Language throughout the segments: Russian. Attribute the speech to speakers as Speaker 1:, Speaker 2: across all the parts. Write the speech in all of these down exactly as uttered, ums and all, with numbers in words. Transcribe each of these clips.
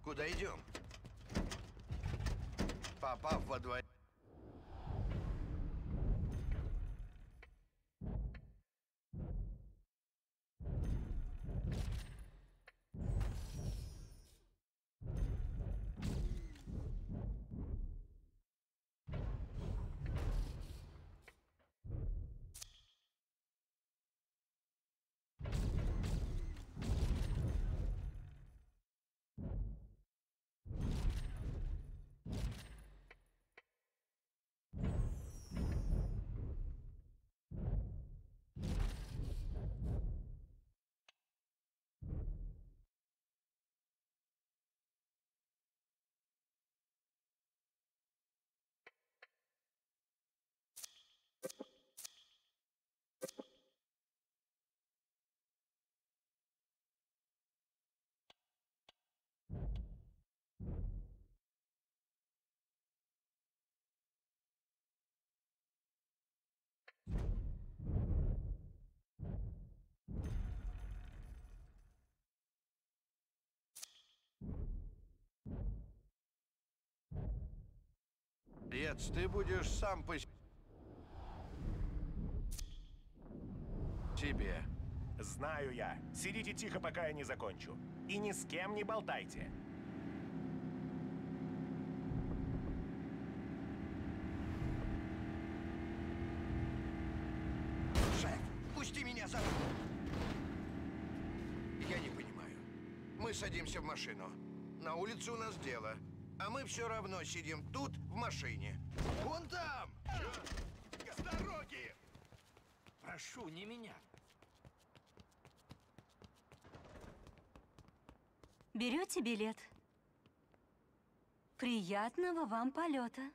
Speaker 1: Куда идем? Попав во дворец. Отец, ты будешь сам по себе.
Speaker 2: Знаю я. Сидите тихо, пока я не закончу. И ни с кем не болтайте.
Speaker 1: Шеф, пусти меня за руку. Я не понимаю. Мы садимся в машину. На улице у нас дело. А мы все равно сидим тут, в машине. Вон там!
Speaker 2: С дороги!
Speaker 3: Прошу, не меня.
Speaker 4: Берете билет? Приятного вам полета.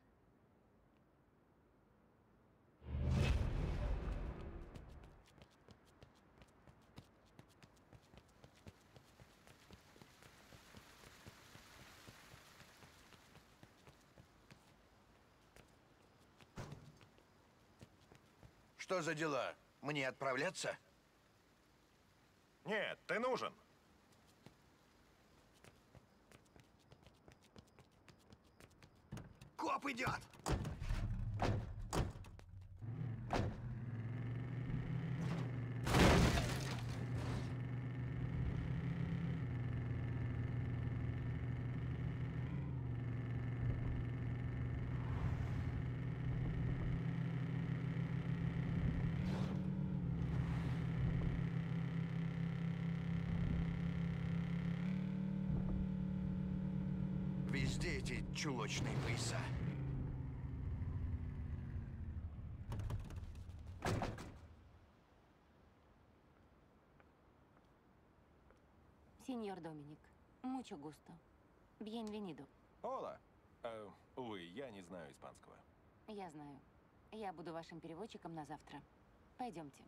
Speaker 1: Что за дела? Мне отправляться?
Speaker 2: Нет, ты нужен.
Speaker 1: Коп идет! Везде эти чулочные пояса.
Speaker 5: Сеньор Доминик, mucho gusto. Bienvenido.
Speaker 2: Ола. Э, увы, я не знаю испанского.
Speaker 5: Я знаю. Я буду вашим переводчиком на завтра. Пойдемте.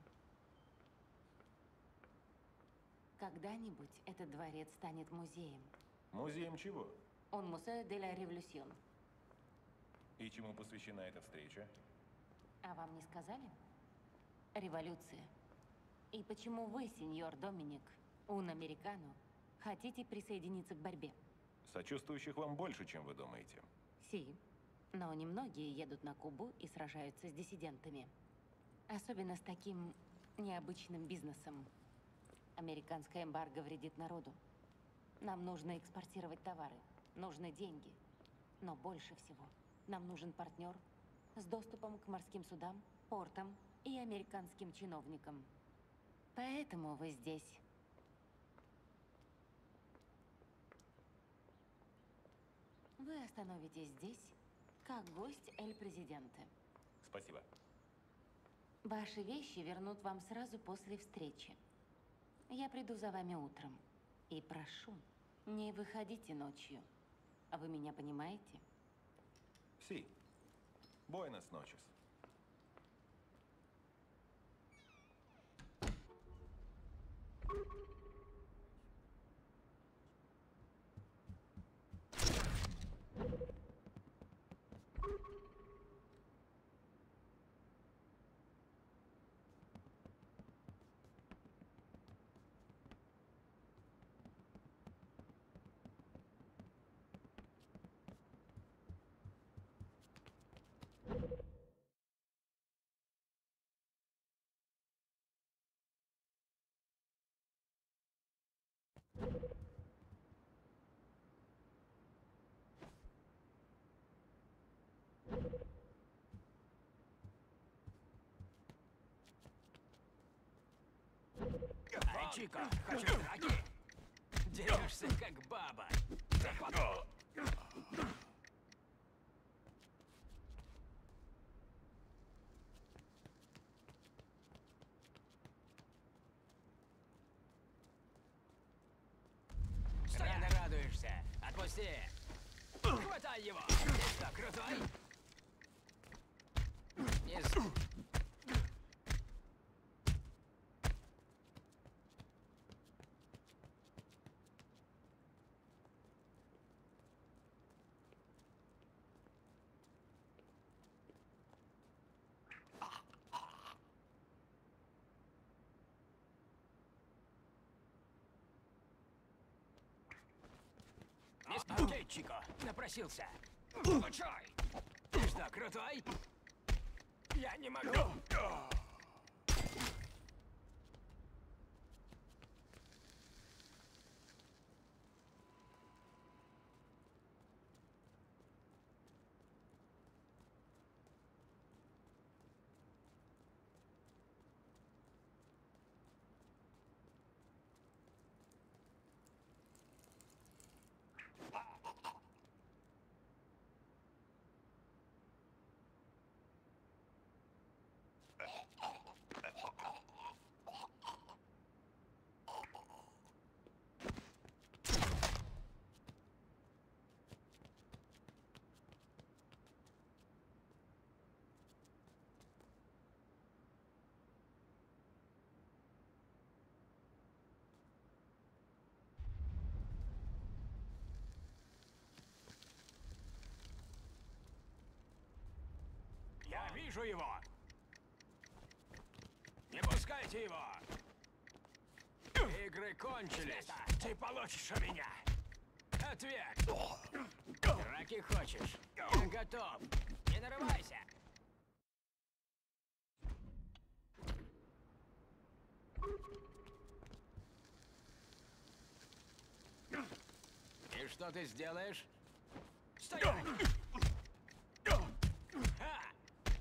Speaker 5: Когда-нибудь этот дворец станет музеем.
Speaker 2: Музеем чего?
Speaker 5: Он Museo de la Revolución.
Speaker 2: И чему посвящена эта встреча?
Speaker 5: А вам не сказали? Революция. И почему вы, сеньор Доминик, un americano, хотите присоединиться к борьбе?
Speaker 2: Сочувствующих вам больше, чем вы думаете.
Speaker 5: Си. Но немногие едут на Кубу и сражаются с диссидентами. Особенно с таким необычным бизнесом. Американская эмбарго вредит народу. Нам нужно экспортировать товары. Нужны деньги. Но больше всего нам нужен партнер с доступом к морским судам, портам и американским чиновникам. Поэтому вы здесь. Вы остановитесь здесь, как гость Эль-Президенте.
Speaker 2: Спасибо.
Speaker 5: Ваши вещи вернут вам сразу после встречи. Я приду за вами утром. И прошу, не выходите ночью. А вы меня понимаете?
Speaker 2: Си. Буэнос ночес.
Speaker 3: Чика, хочешь драки? Дерешься, как баба. Запад- Рано радуешься. Отпусти. Хватай его. Ты что, крутой? Не з- Не с- Окей, Чико, напросился. Получай! Ты что, крутой? Я не могу. Я вижу его! Не пускайте его! Игры кончились! Ты получишь у меня! Ответ! Драки хочешь? Я готов! Не нарывайся! И что ты сделаешь? Стоять! Ха!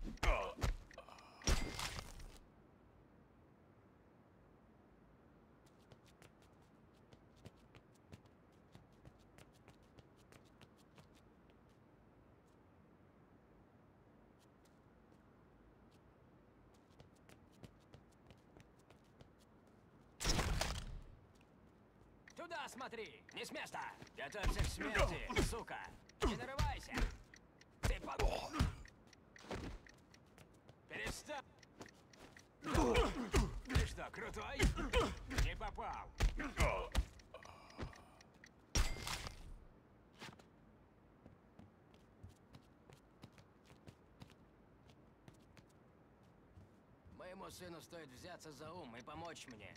Speaker 3: Туда смотри! Не с места! Готовься к смерти, сука! Не нарывайся! Ты по... Перестань! Ты что, крутой? Не попал! Моему сыну стоит взяться за ум и помочь мне.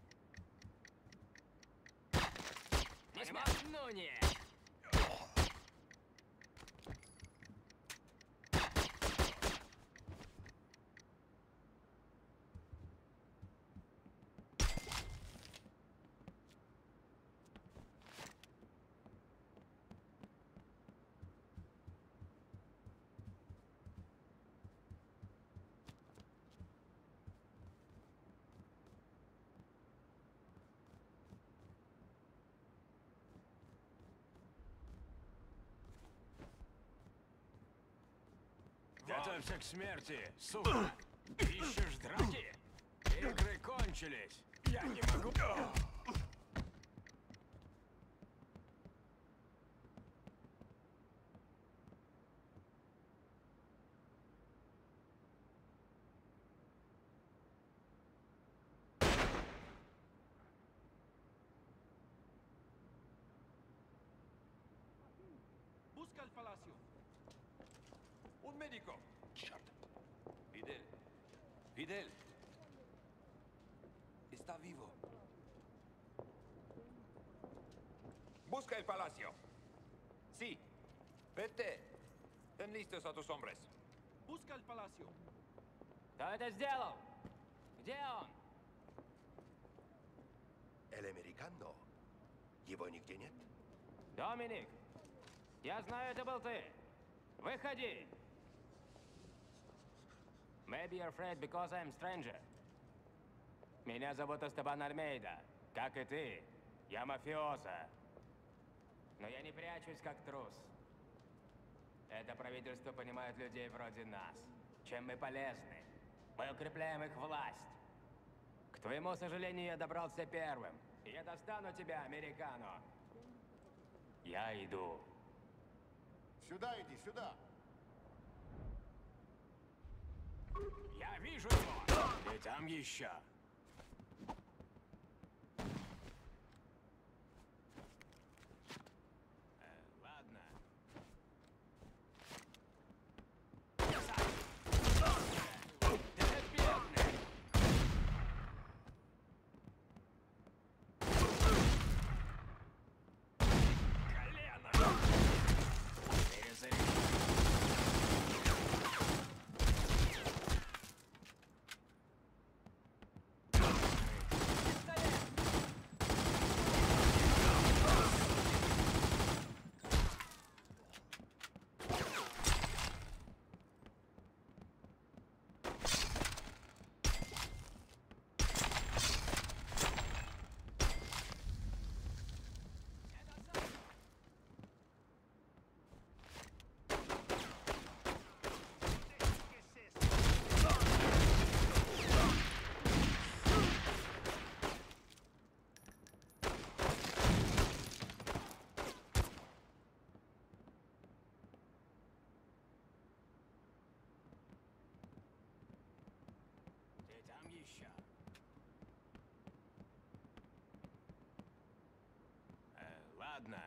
Speaker 3: Не смог? Ну нет! Готовься к смерти, сука! Ищешь драки? Игры кончились! Я не могу...
Speaker 6: Busca el palacio.
Speaker 7: Un médico. Черт. Fidel. Fidel. Está vivo. Busca el palacio. Sí. Vete. Ten listos a tus hombres.
Speaker 6: Busca el palacio.
Speaker 3: Кто это сделал? Где он?
Speaker 1: El americano. Его нигде нет?
Speaker 3: Доминик! Я знаю, это был ты! Выходи! Maybe you're afraid because I'm stranger. Меня зовут Эстебан Альмейда. Как и ты, я мафиоза. Но я не прячусь, как трус. Это правительство понимает людей вроде нас. Чем мы полезны? Мы укрепляем их власть. К твоему сожалению, я добрался первым. И я достану тебя, американо. Я иду.
Speaker 8: Сюда иди, сюда.
Speaker 3: Я вижу его! Ты там еще. Э, ладно. Ты бедный! Колено! Перезаряжай. Ты там еще? Э, ладно.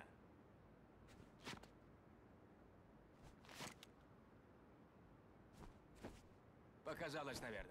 Speaker 3: Показалось, наверное.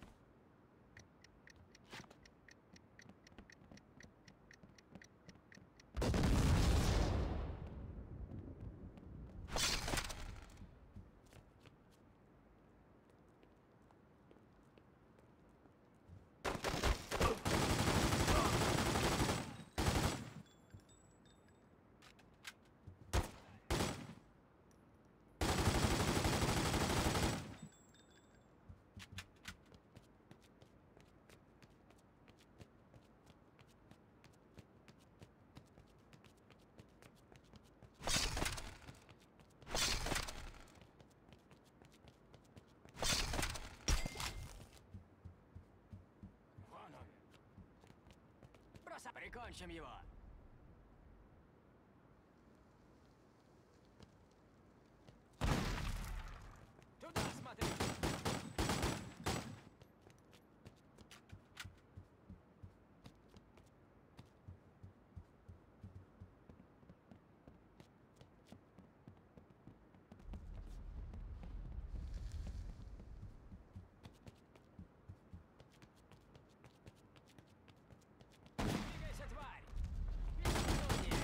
Speaker 3: Вон он. Просто прикончим его. Туда смотри. Двигайся, тварь! Безумие!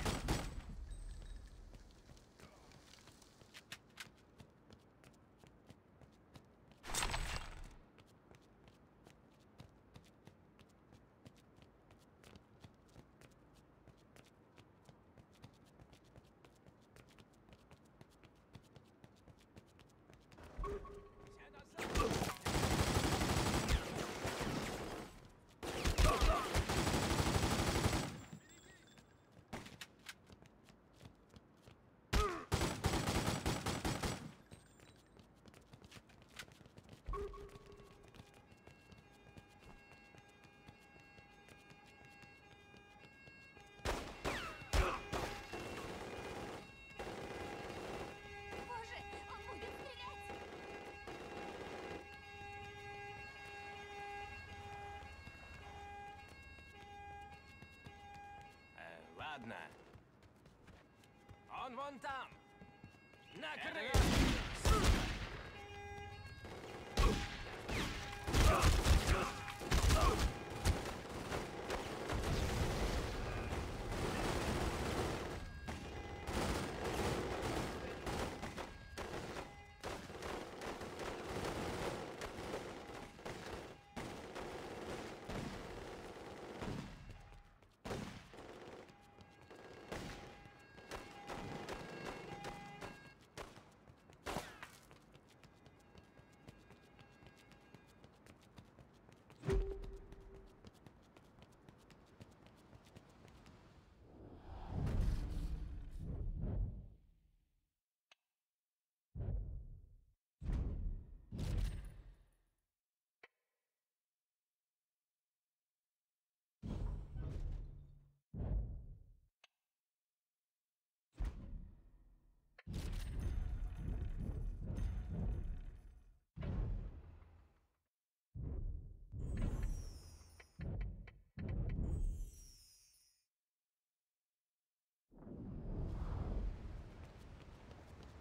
Speaker 3: Все назад!
Speaker 4: Боже, он будет стрелять!
Speaker 3: Э, ладно. Он вон там. Накрыть!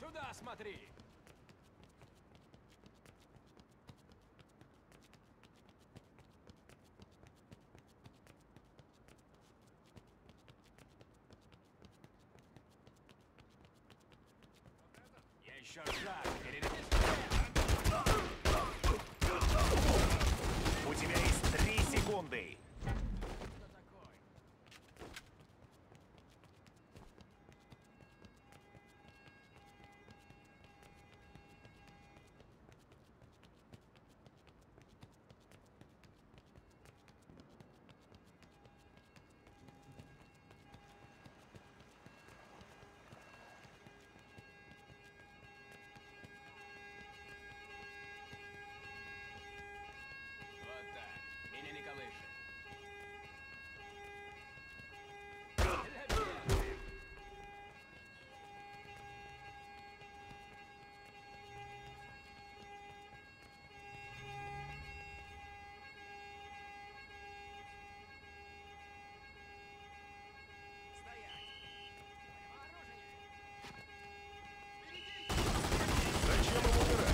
Speaker 3: Сюда смотри! Еще шаг, перерывись.
Speaker 2: У тебя есть три секунды.
Speaker 3: Вот так. Меня не колышет.
Speaker 2: Зачем ему умирать?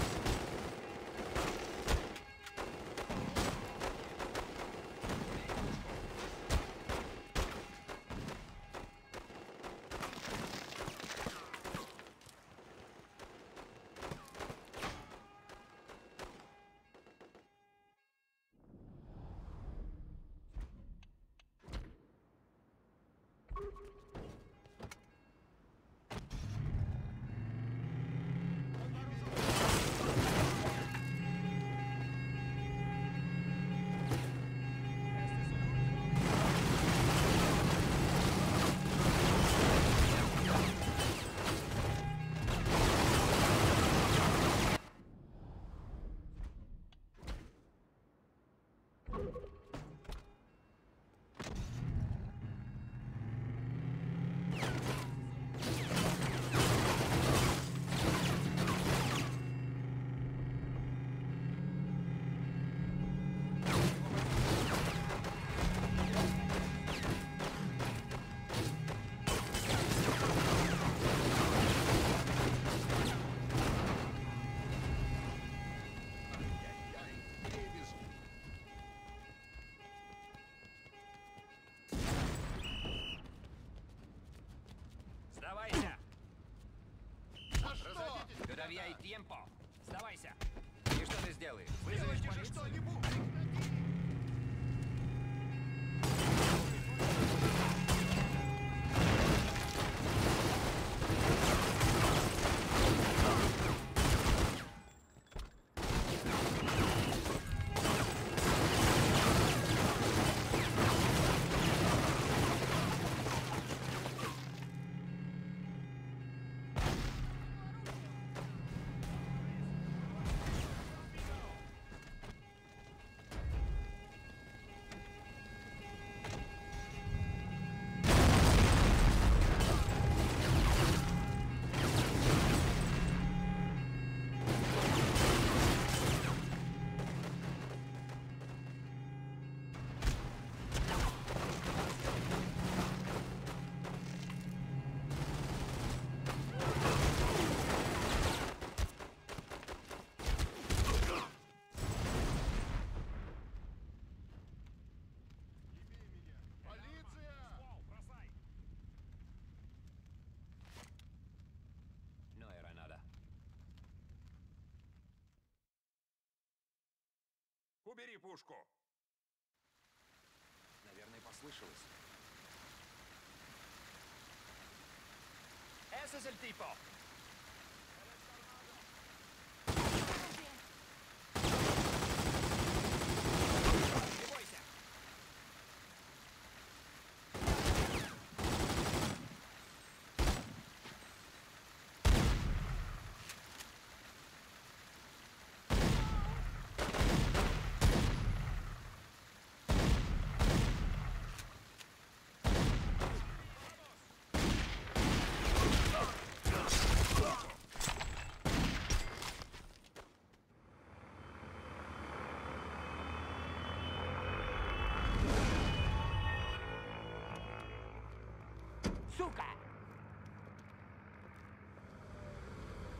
Speaker 3: Сдавайся! Todavía hay tiempo! Сдавайся! И что ты сделаешь? Вызовешь полицию? No era nada.
Speaker 7: Убери пушку!
Speaker 3: Наверное, послышалось. Ese es el tipo. Не бойся.
Speaker 5: Сука!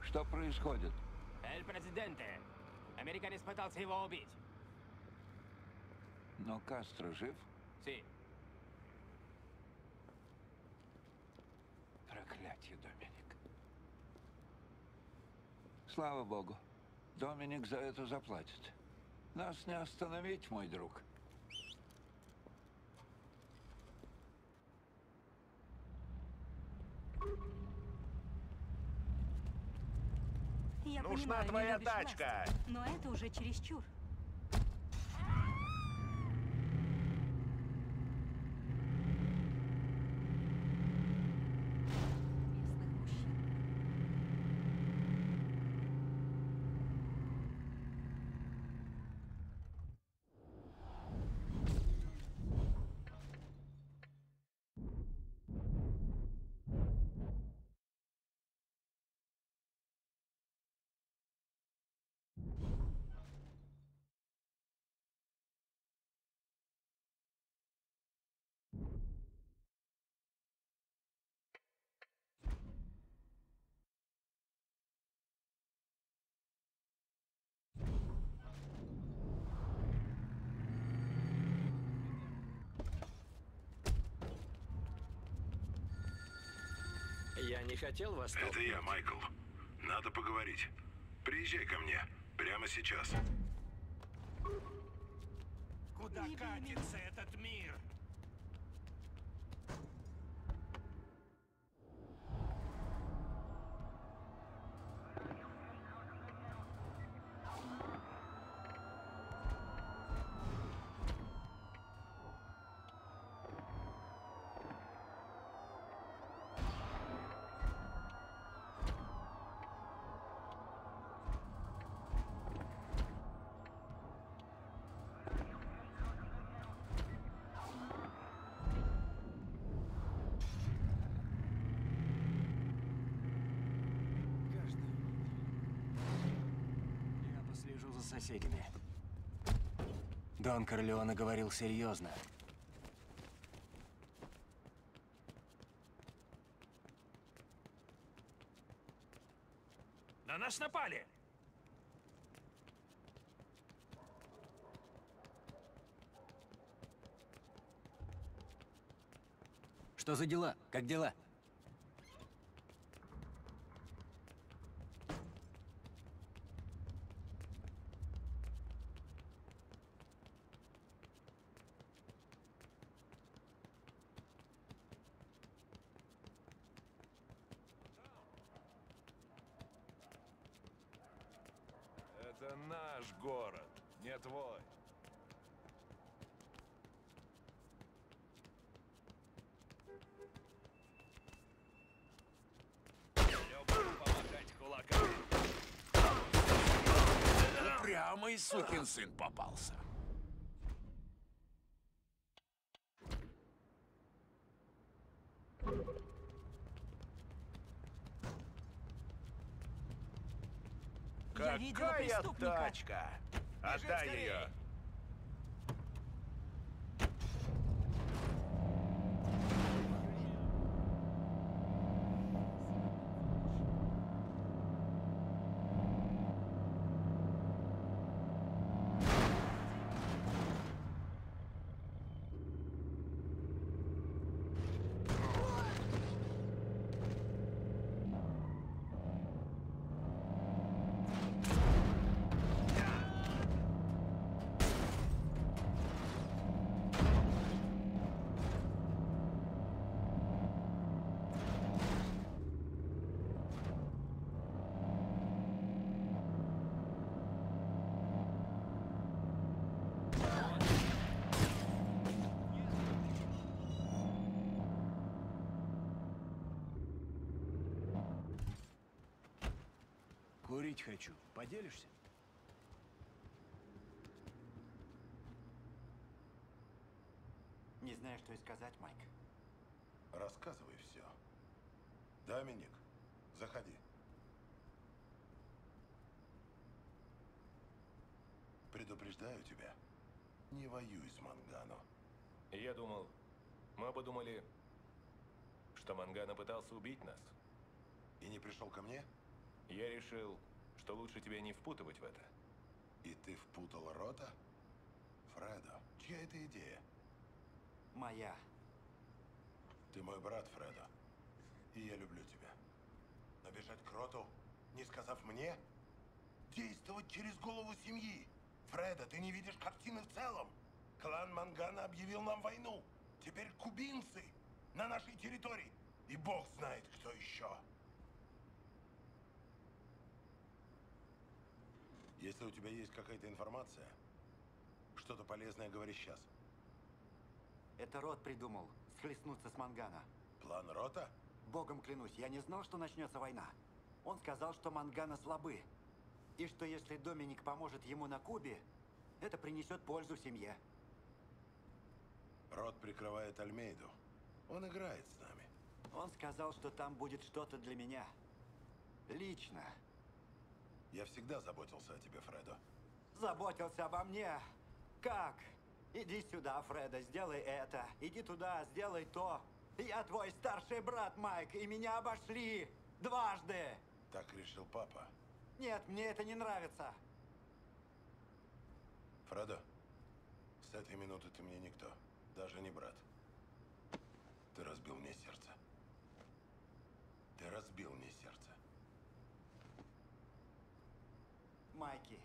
Speaker 9: Что происходит?
Speaker 3: Эль Президенте. Американец пытался его убить.
Speaker 9: Но Кастро жив?
Speaker 3: Си.
Speaker 9: Проклятие, Доминик. Слава богу. Доминик за это заплатит. Нас не остановить, мой друг.
Speaker 10: Я
Speaker 2: Нужна
Speaker 10: понимаю, не
Speaker 2: твоя
Speaker 10: любишь
Speaker 2: тачка.
Speaker 10: власти, но это уже чересчур. Местных мужчин.
Speaker 11: Я не хотел вас
Speaker 12: Это
Speaker 11: толкнуть.
Speaker 12: я, Майкл. Надо поговорить. Приезжай ко мне. Прямо сейчас.
Speaker 2: Куда катится этот мир?
Speaker 11: Я послежу за соседями. Дон Корлеоне говорил серьезно.
Speaker 2: На нас напали!
Speaker 11: Что за дела? Как дела?
Speaker 7: Это наш город, не твой.
Speaker 11: Я буду помогать кулакам.
Speaker 7: Упрямый сукин сын попался.
Speaker 10: Я видела
Speaker 2: Какая
Speaker 10: преступника.
Speaker 2: тачка? Отдай ее.
Speaker 11: Курить хочу. Поделишься?
Speaker 8: Не знаю, что и сказать, Майк.
Speaker 13: Рассказывай все. Доминик, заходи. Предупреждаю тебя, не воюй с Мангано.
Speaker 2: Я думал, мы подумали, что Мангано пытался убить нас.
Speaker 13: И не пришел ко мне?
Speaker 2: Я решил, что лучше тебя не впутывать в это.
Speaker 13: И ты впутал Рота? Фредо, чья это идея?
Speaker 8: Моя.
Speaker 13: Ты мой брат, Фредо. И я люблю тебя. Но бежать к Роту, не сказав мне? Действовать через голову семьи. Фредо, ты не видишь картины в целом? Клан Мангана объявил нам войну. Теперь кубинцы на нашей территории. И бог знает, кто еще. Если у тебя есть какая-то информация, что-то полезное, говори сейчас.
Speaker 8: Это Рот придумал схлестнуться с Мангана.
Speaker 13: План Рота?
Speaker 8: Богом клянусь, я не знал, что начнется война. Он сказал, что Мангана слабы. И что если Доминик поможет ему на Кубе, это принесет пользу семье.
Speaker 13: Рот прикрывает Альмейду. Он играет с нами.
Speaker 8: Он сказал, что там будет что-то для меня. Лично.
Speaker 13: Я всегда заботился о тебе, Фредо.
Speaker 8: Заботился обо мне? Как? Иди сюда, Фредо, сделай это. Иди туда, сделай то. Я твой старший брат, Майк, и меня обошли. Дважды.
Speaker 13: Так решил папа.
Speaker 8: Нет, мне это не нравится.
Speaker 13: Фредо, с этой минуты ты мне никто. Даже не брат. Ты разбил мне сердце. Ты разбил мне сердце.
Speaker 8: Майки.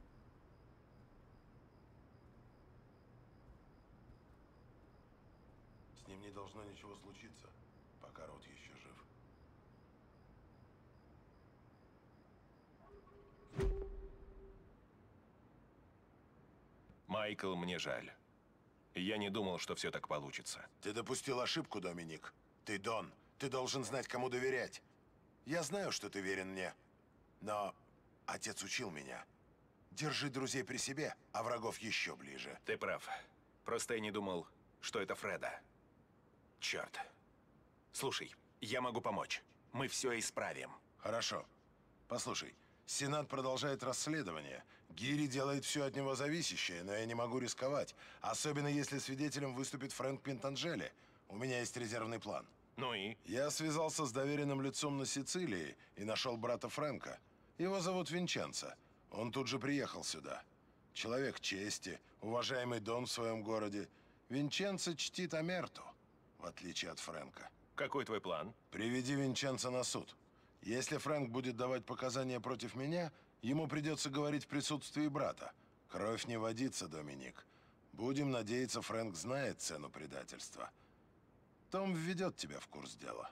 Speaker 13: С ним не должно ничего случиться, пока Рот еще жив.
Speaker 2: Майкл, мне жаль. Я не думал, что все так получится.
Speaker 13: Ты допустил ошибку, Доминик. Ты Дон. Ты должен знать, кому доверять. Я знаю, что ты верен мне. Но отец учил меня. Держи друзей при себе, а врагов еще ближе.
Speaker 2: Ты прав. Просто я не думал, что это Фредо. Черт. Слушай, я могу помочь. Мы все исправим.
Speaker 13: Хорошо. Послушай, Сенат продолжает расследование. Гири делает все от него зависящее, но я не могу рисковать. Особенно если свидетелем выступит Фрэнк Пинтанджели. У меня есть резервный план.
Speaker 2: Ну и?
Speaker 13: Я связался с доверенным лицом на Сицилии и нашел брата Фрэнка. Его зовут Винченцо. Он тут же приехал сюда. Человек чести, уважаемый Дон в своем городе. Винченцо чтит Омерту, в отличие от Фрэнка.
Speaker 2: Какой твой план?
Speaker 13: Приведи Винченцо на суд. Если Фрэнк будет давать показания против меня, ему придется говорить в присутствии брата. Кровь не водится, Доминик. Будем надеяться, Фрэнк знает цену предательства. Том введет тебя в курс дела.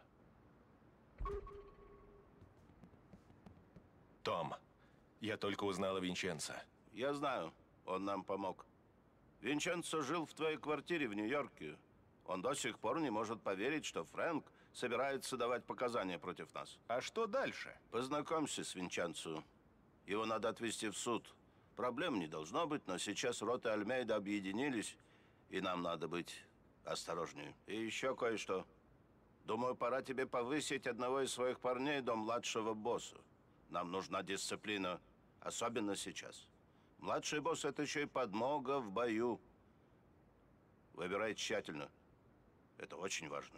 Speaker 2: Том, я только узнал о Винченцо.
Speaker 14: Я знаю, он нам помог. Винченцо жил в твоей квартире в Нью-Йорке. Он до сих пор не может поверить, что Фрэнк собирается давать показания против нас.
Speaker 2: А что дальше?
Speaker 14: Познакомься с Винченцо. Его надо отвезти в суд. Проблем не должно быть, но сейчас Рот и Альмейда объединились, и нам надо быть осторожнее. И еще кое-что. Думаю, пора тебе повысить одного из своих парней до младшего босса. Нам нужна дисциплина, особенно сейчас. Младший босс — это еще и подмога в бою. Выбирай тщательно. Это очень важно.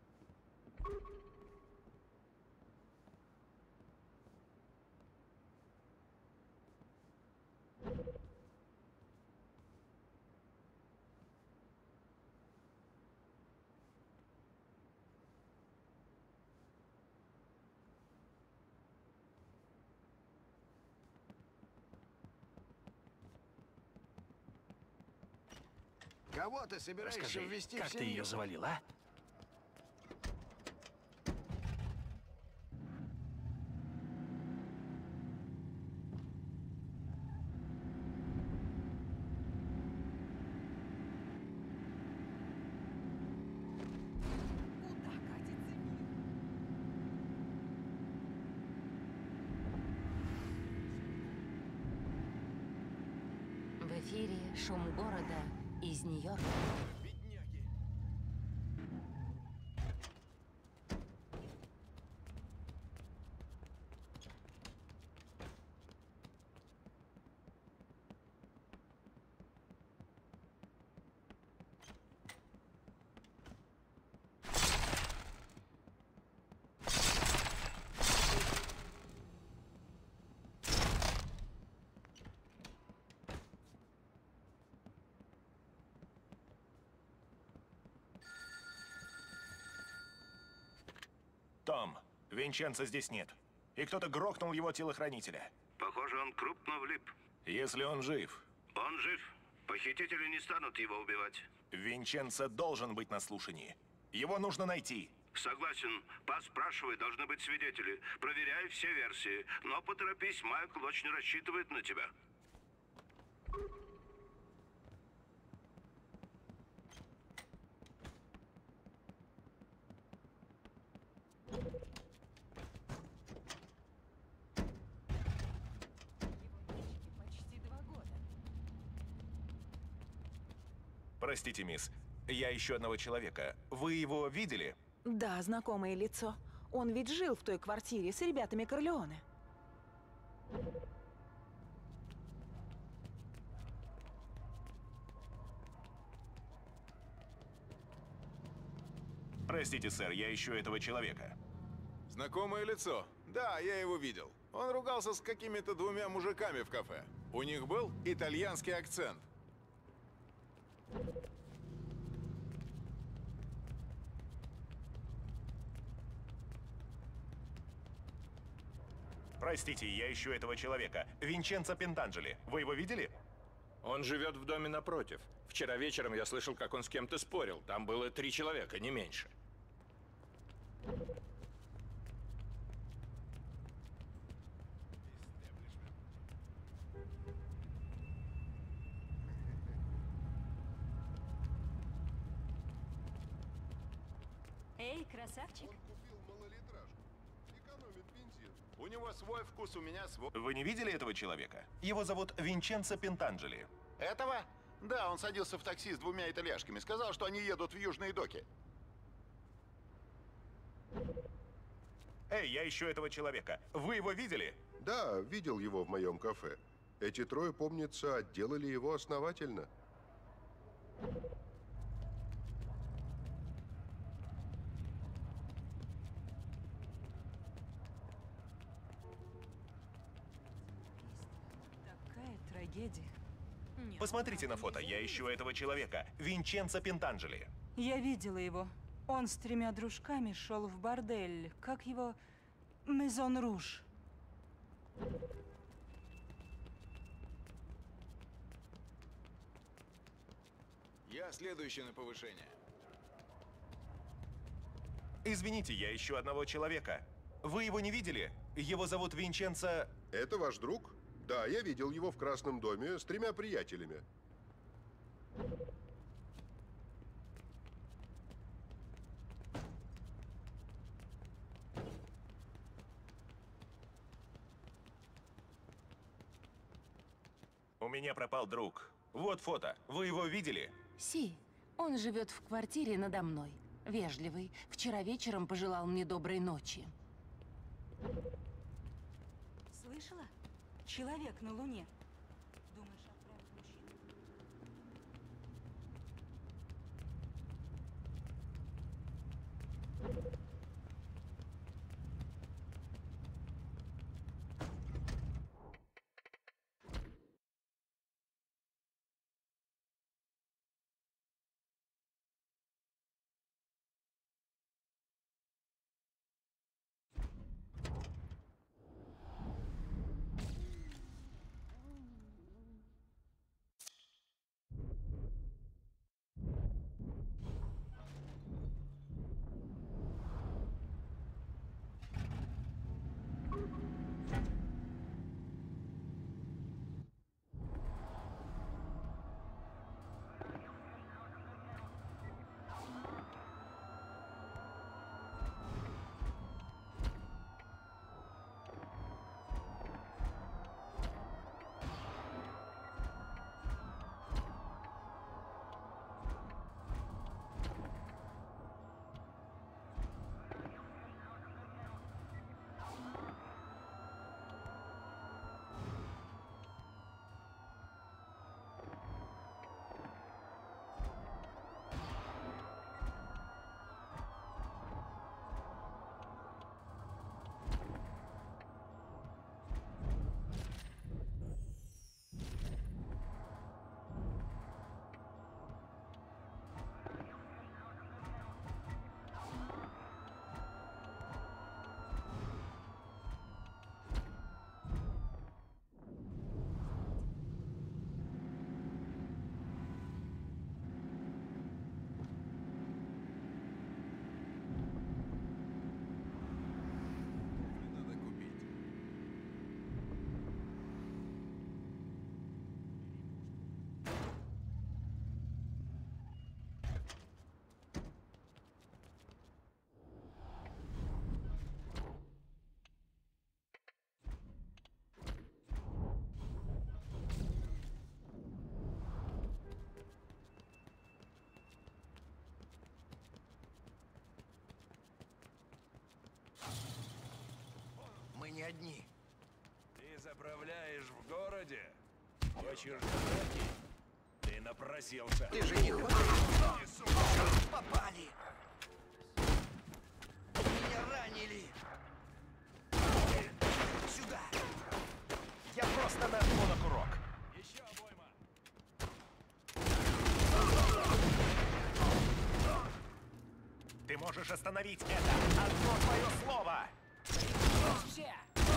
Speaker 1: Кого ты собираешься
Speaker 11: Расскажи,
Speaker 1: ввести
Speaker 11: как
Speaker 1: в
Speaker 11: ты
Speaker 1: семью?
Speaker 11: ее завалил, а?
Speaker 5: В эфире шум города из Нью-Йорка.
Speaker 2: Том, Винченцо здесь нет. И кто-то грохнул его телохранителя.
Speaker 14: Похоже, он крупно влип.
Speaker 2: Если он жив.
Speaker 14: Он жив. Похитители не станут его убивать.
Speaker 2: Винченцо должен быть на слушании. Его нужно найти.
Speaker 14: Согласен. Поспрашивай, должны быть свидетели. Проверяй все версии. Но поторопись, Майкл очень рассчитывает на тебя.
Speaker 2: Простите, мисс. Я ищу одного человека. Вы его видели?
Speaker 15: Да, знакомое лицо. Он ведь жил в той квартире с ребятами Корлеоне.
Speaker 2: Простите, сэр, я ищу этого человека.
Speaker 7: Знакомое лицо. Да, я его видел. Он ругался с какими-то двумя мужиками в кафе. У них был итальянский акцент.
Speaker 2: Простите, я ищу этого человека. Винченцо Пентанджели. Вы его видели?
Speaker 16: Он живет в доме напротив. Вчера вечером я слышал, как он с кем-то спорил. Там было три человека, не меньше.
Speaker 10: Эй, красавчик.
Speaker 7: У него свой вкус, у меня свой.
Speaker 2: Вы не видели этого человека? Его зовут Винченцо Пентанджели.
Speaker 7: Этого? Да, он садился в такси с двумя итальяшками. Сказал, что они едут в Южные доки.
Speaker 2: Эй, я ищу этого человека. Вы его видели?
Speaker 17: Да, видел его в моем кафе. Эти трое, помнится, отделали его основательно.
Speaker 15: Такая трагедия.
Speaker 2: Посмотрите на фото. Я ищу этого человека. Винченцо Пентанджели.
Speaker 15: Я видела его. Он с тремя дружками шел в бордель. Как его? Мезон Руж.
Speaker 7: Я следующий на повышение.
Speaker 2: Извините, я ищу одного человека. Вы его не видели? Его зовут Винченцо...
Speaker 17: Это ваш друг? Да, я видел его в Красном доме с тремя приятелями.
Speaker 2: У меня пропал друг. Вот фото. Вы его видели?
Speaker 5: Си, он живет в квартире надо мной. Вежливый. Вчера вечером пожелал мне доброй ночи.
Speaker 10: Слышала? Человек на Луне. Думаешь, отправить мужчину?
Speaker 1: они одни.
Speaker 11: Ты заправляешь в городе? Хочешь драки? Ты напросился.
Speaker 1: Ты же не хочешь? Попали! Меня ранили! Сюда!
Speaker 2: Я просто нажму на курок.
Speaker 11: Еще обойма.
Speaker 2: Ты можешь остановить это. Одно твое слово.
Speaker 3: Все!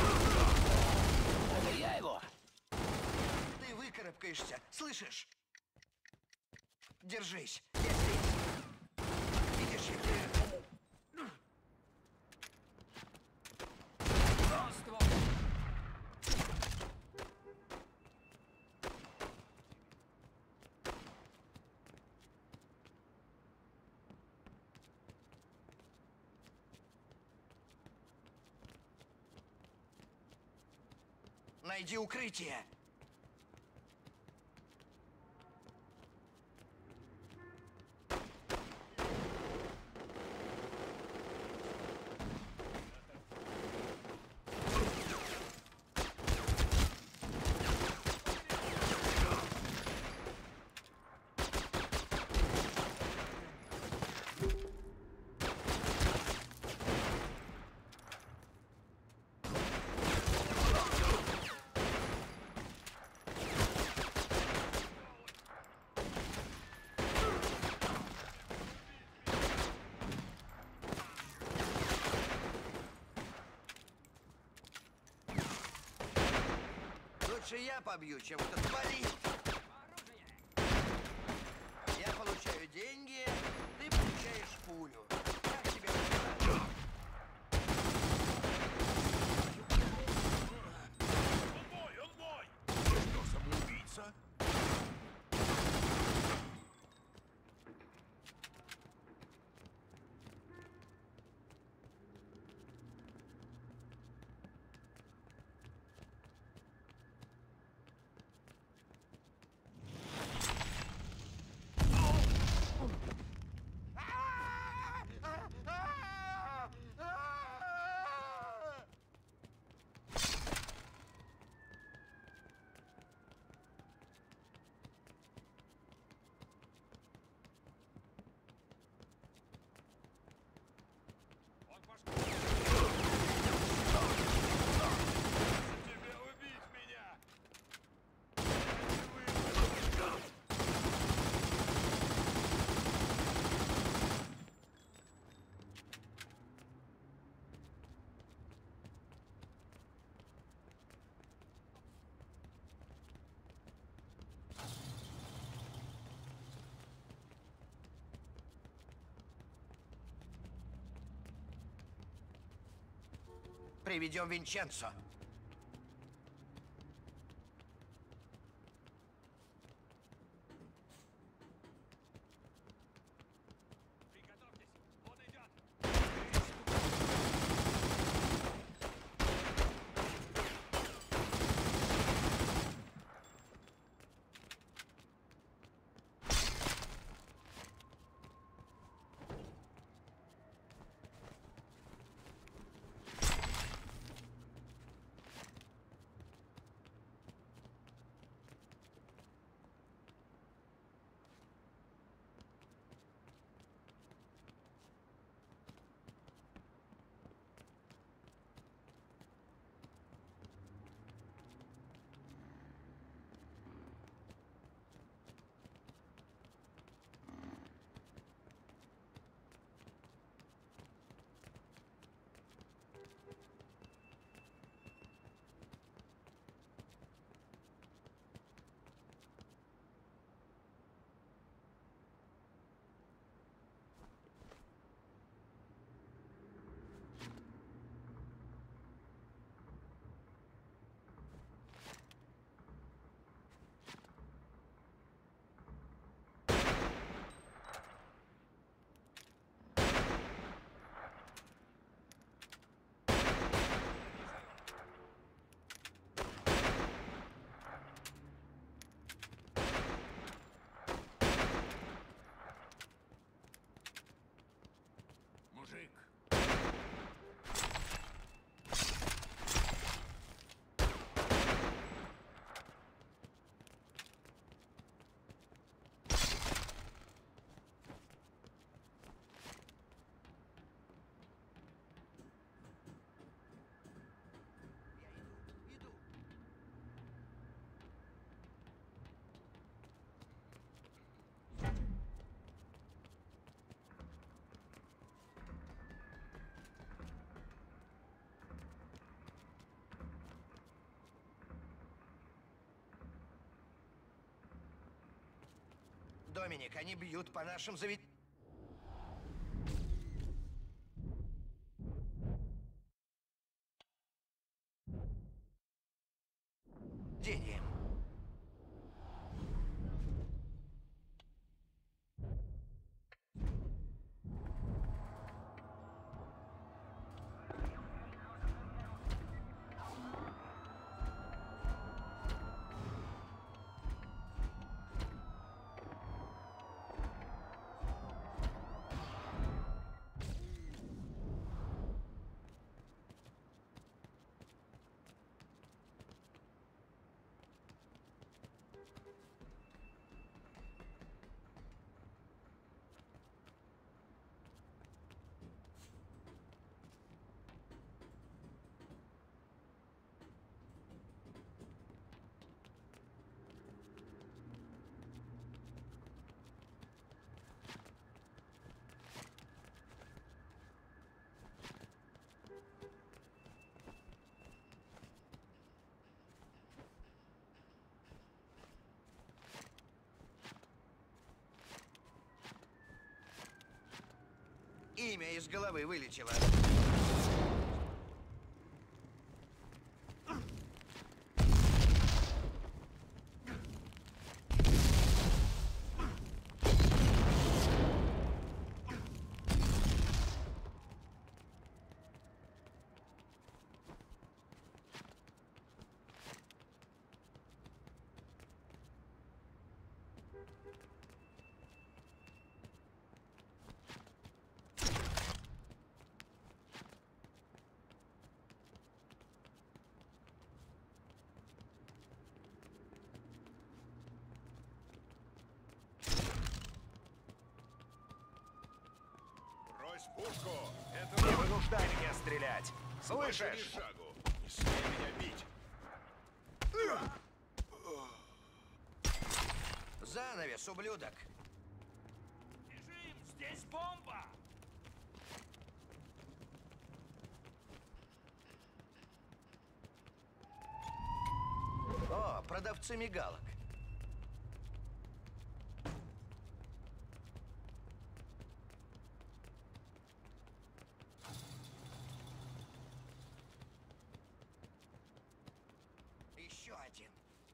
Speaker 3: Это я его!
Speaker 1: Ты выкарабкаешься, слышишь? Держись, я здесь. Видишь, я ты... Найди укрытие. Лучше я побью, чем этот твори. Я получаю деньги, ты получаешь пулю. Как тебе сказать?
Speaker 13: Он мой, он мой! Ты что, самоубийца?
Speaker 1: Приведем Винченцо. Доминик, они бьют по нашим завед... Деньги. Имя из головы вылетело.
Speaker 7: Брось пушку! Это...
Speaker 2: Не вынуждай меня стрелять!
Speaker 7: Больше ни
Speaker 2: Слышишь?
Speaker 7: шагу! Не смей меня бить!
Speaker 1: Занавес, ублюдок.
Speaker 11: Бежим! Здесь бомба!
Speaker 1: О, продавцы мигалок. Еще один.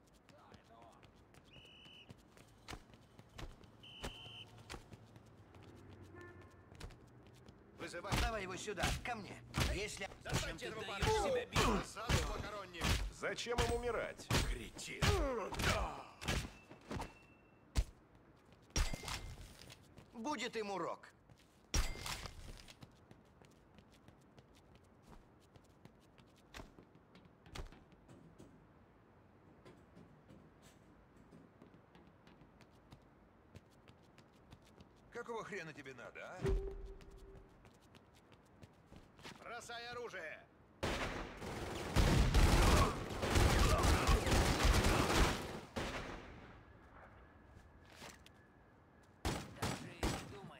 Speaker 1: Вызывай. Давай его сюда, ко мне. Если... Зачем ты даешь себя бить?
Speaker 2: Зачем им умирать?
Speaker 7: Кретин!
Speaker 1: Будет им урок.
Speaker 11: Какого хрена тебе надо, а?
Speaker 1: Бросай оружие.
Speaker 18: Даже и не думай.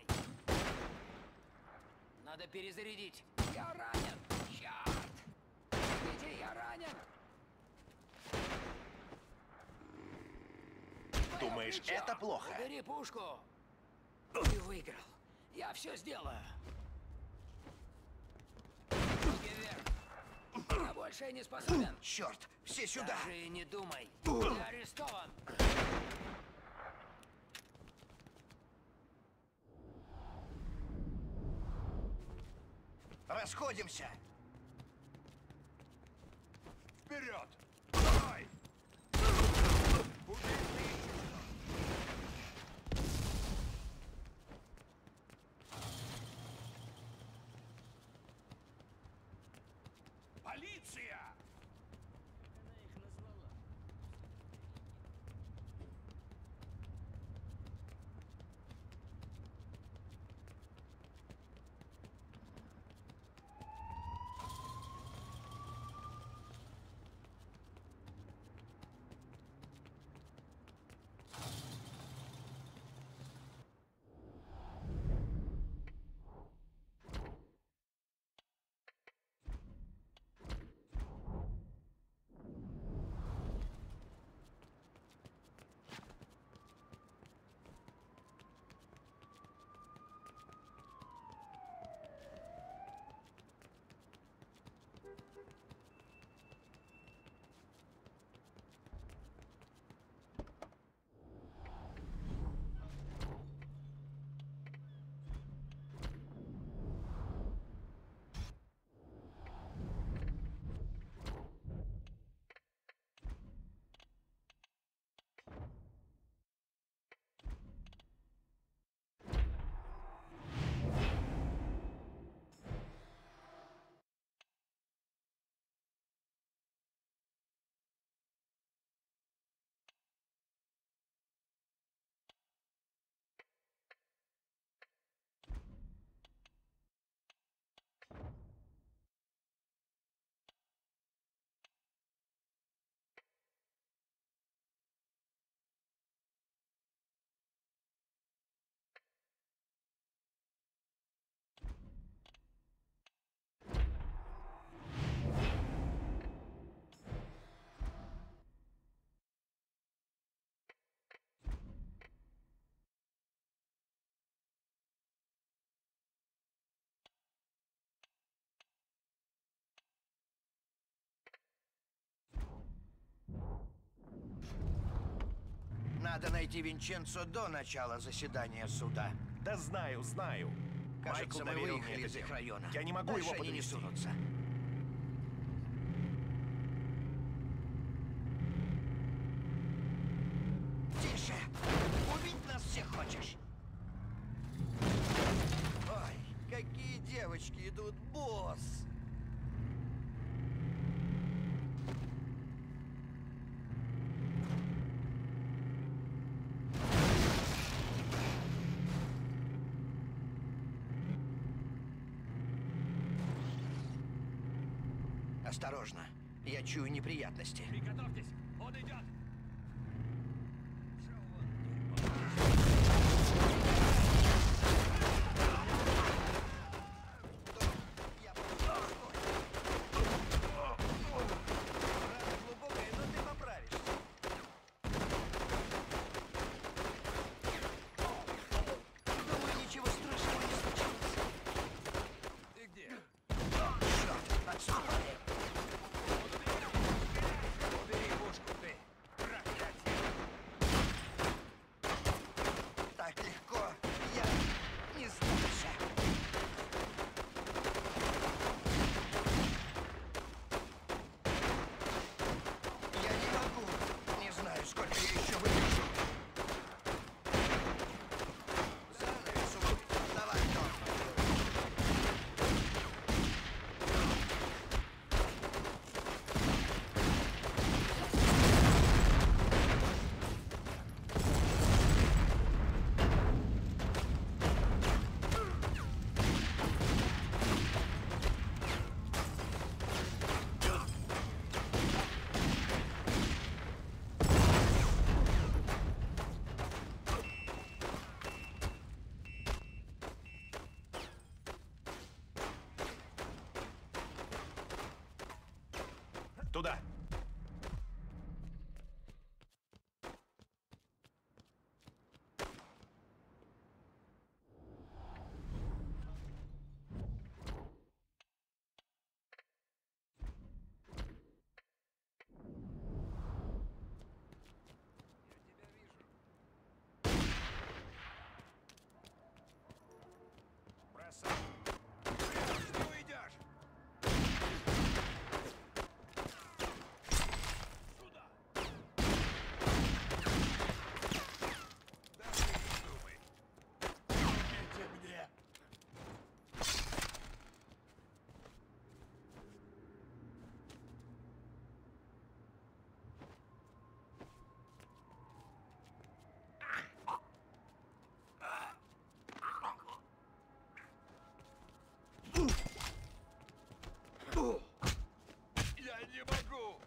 Speaker 18: Надо перезарядить. Я ранен! Черт! Иди, я ранен!
Speaker 2: Думаешь,
Speaker 18: Плечо!
Speaker 2: это плохо?
Speaker 18: Убери пушку! Ты выиграл. Я все сделаю. Руки вверх. Я больше не способен.
Speaker 1: Черт, все сюда.
Speaker 18: Даже и не думай. Ты арестован.
Speaker 1: Расходимся.
Speaker 11: Вперед! Давай! Полиция!
Speaker 18: Она их назвала.
Speaker 1: Надо найти Винченцо до начала заседания суда.
Speaker 2: Да знаю, знаю.
Speaker 1: Кажется,
Speaker 2: Майкл
Speaker 1: мы
Speaker 2: доверил мне
Speaker 1: выехали
Speaker 2: это
Speaker 1: из их
Speaker 2: дело.
Speaker 1: района.
Speaker 2: Я не могу
Speaker 1: Дальше
Speaker 2: его
Speaker 1: они не
Speaker 2: подвести.
Speaker 1: сунутся. Тише! Убить нас всех хочешь? Ой, какие девочки идут, босс! Осторожно, я чую неприятности.
Speaker 11: Приготовьтесь, он идет.
Speaker 1: Глубокая, но ты поправишься. Думаю, ничего страшного не случится.
Speaker 11: Ты где?
Speaker 1: Черт, отступай!
Speaker 11: Убери пушку, ты. Проклятие.
Speaker 1: Так легко я не сдамся. Я не могу. Не знаю, сколько я еще выдержу. Занавес убит. Давай, Том.
Speaker 2: Туда.
Speaker 11: Бросай. Что уйдешь? Сюда. Даже не думай. Помогите мне. Я не могу.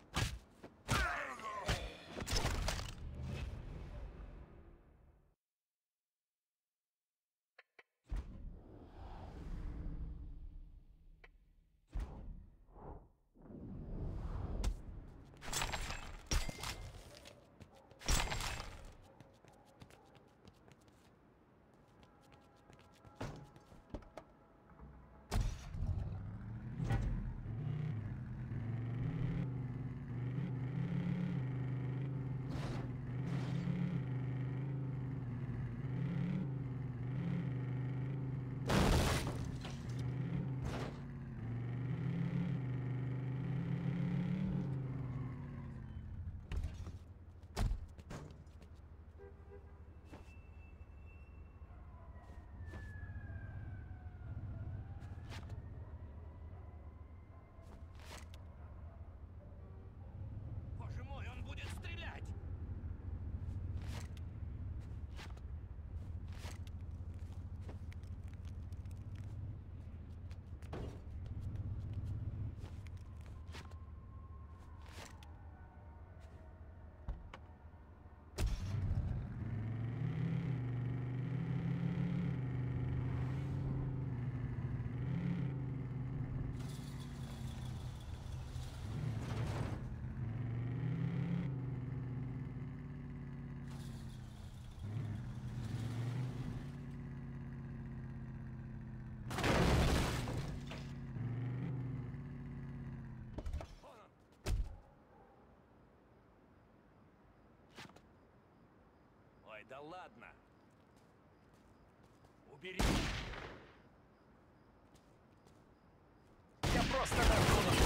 Speaker 11: Да ладно. Убери.
Speaker 2: Я просто нажму.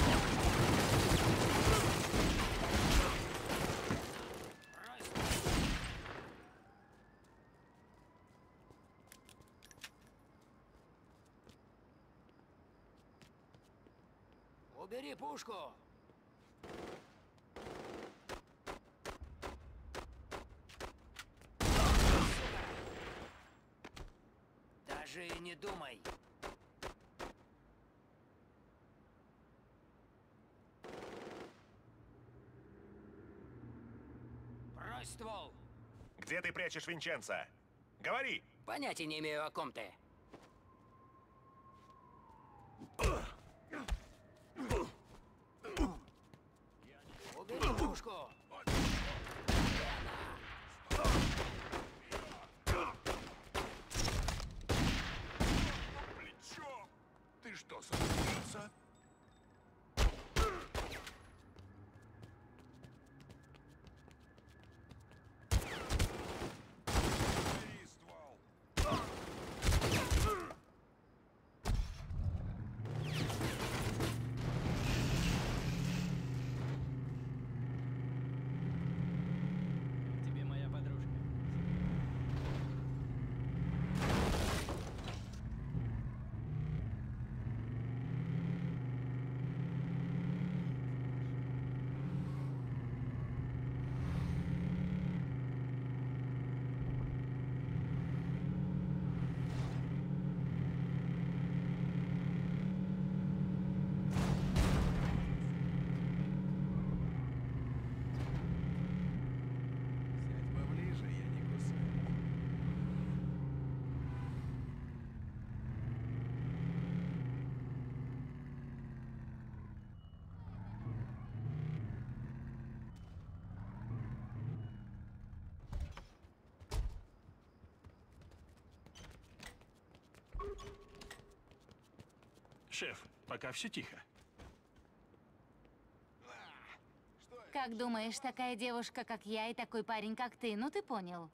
Speaker 18: Убери пушку. Даже и не думай. Брось ствол.
Speaker 2: Где ты прячешь Винченца? Говори!
Speaker 18: Понятия не имею, о ком ты. Убери пушку.
Speaker 11: Плечо! Ты что, самоубийца? Убери ствол.
Speaker 18: Тебе моя подружка.
Speaker 11: Сядь поближе, я не кусаю.
Speaker 19: Шеф, пока все тихо.
Speaker 4: Как думаешь, такая девушка, как я, и такой парень, как ты, ну ты понял?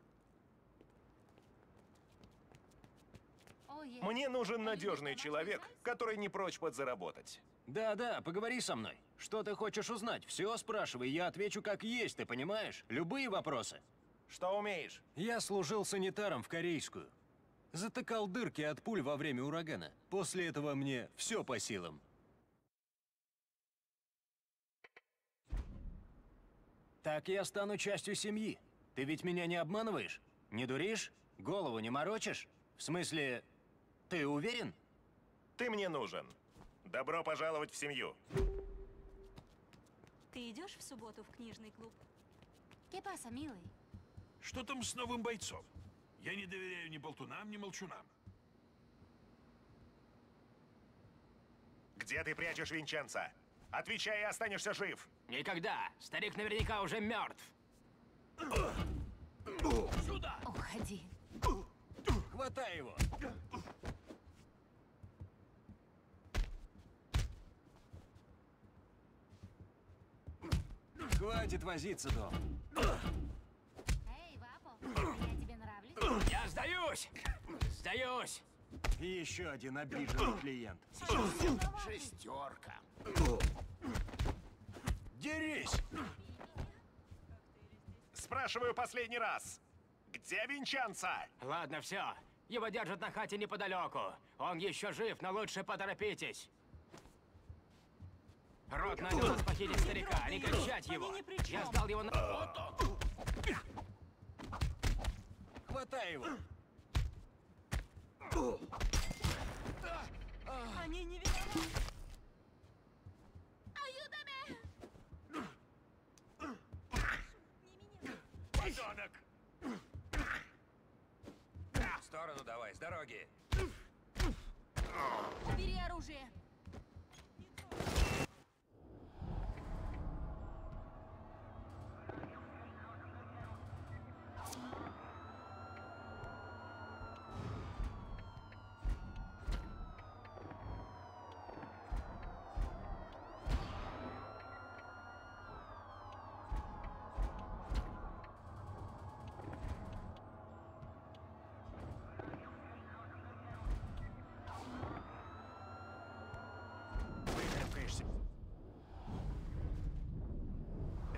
Speaker 2: Мне нужен надежный человек, который не прочь подзаработать.
Speaker 20: Да-да, поговори со мной. Что ты хочешь узнать? Все спрашивай, я отвечу как есть, ты понимаешь? Любые вопросы.
Speaker 2: Что умеешь?
Speaker 20: Я служил санитаром в Корейскую. Затыкал дырки от пуль во время урагана. После этого мне все по силам. Так я стану частью семьи. Ты ведь меня не обманываешь? Не дуришь? Голову не морочишь? В смысле, ты уверен?
Speaker 2: Ты мне нужен. Добро пожаловать в семью.
Speaker 10: Ты идешь в субботу в книжный клуб?
Speaker 4: ¿Qué pasa, милый?
Speaker 19: Что там с новым бойцом? Я не доверяю ни болтунам, ни молчунам.
Speaker 2: Где ты прячешь Винченца? Отвечай, и останешься жив.
Speaker 18: Никогда. Старик наверняка уже мертв.
Speaker 19: Сюда!
Speaker 4: Уходи.
Speaker 20: Хватай его! Хватит возиться, Дом.
Speaker 4: Эй, Вапо, я тебе нравлюсь?
Speaker 18: Я сдаюсь! Сдаюсь!
Speaker 20: И еще один обиженный клиент.
Speaker 18: Шестерка.
Speaker 20: Дерись!
Speaker 2: Спрашиваю последний раз. Где Винченца?
Speaker 3: Ладно, все. Его держат на хате неподалеку. Он еще жив, но лучше поторопитесь. Рот нанял нас похитить старика, а не кричать его. Я сдал его на... Вот он!
Speaker 20: Хватай его!
Speaker 10: Они не виноваты.
Speaker 11: Подонок!
Speaker 18: В сторону давай, с дороги.
Speaker 4: Убери оружие.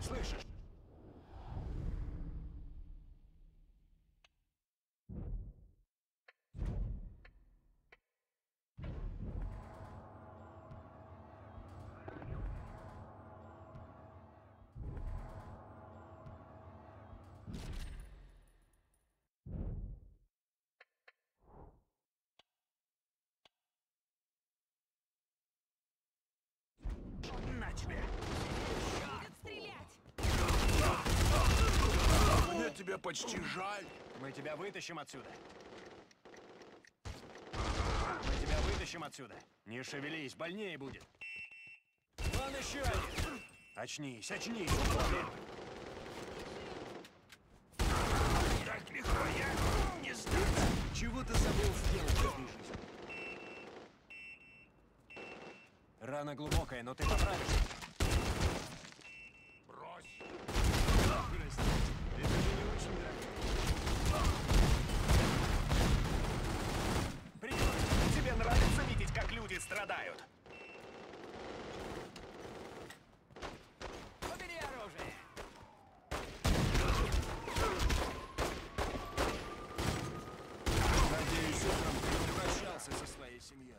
Speaker 20: слышишь?
Speaker 19: На тебе!
Speaker 10: Будет стрелять!
Speaker 19: Мне тебя почти жаль.
Speaker 20: Мы тебя вытащим отсюда. Мы тебя вытащим отсюда. Не шевелись, больнее будет. Вон еще один. Очнись, очнись, уходи.
Speaker 19: Так легко я не сдаться.
Speaker 20: Чего ты забыл сделать в этой жизни? Рана глубокая, но ты поправишься.
Speaker 19: Брось.
Speaker 20: Прости, это же не очень дорого.
Speaker 2: Привет! Тебе нравится видеть, как люди страдают?
Speaker 18: Убери оружие!
Speaker 20: Надеюсь, утром ты не прощался со своей семьей.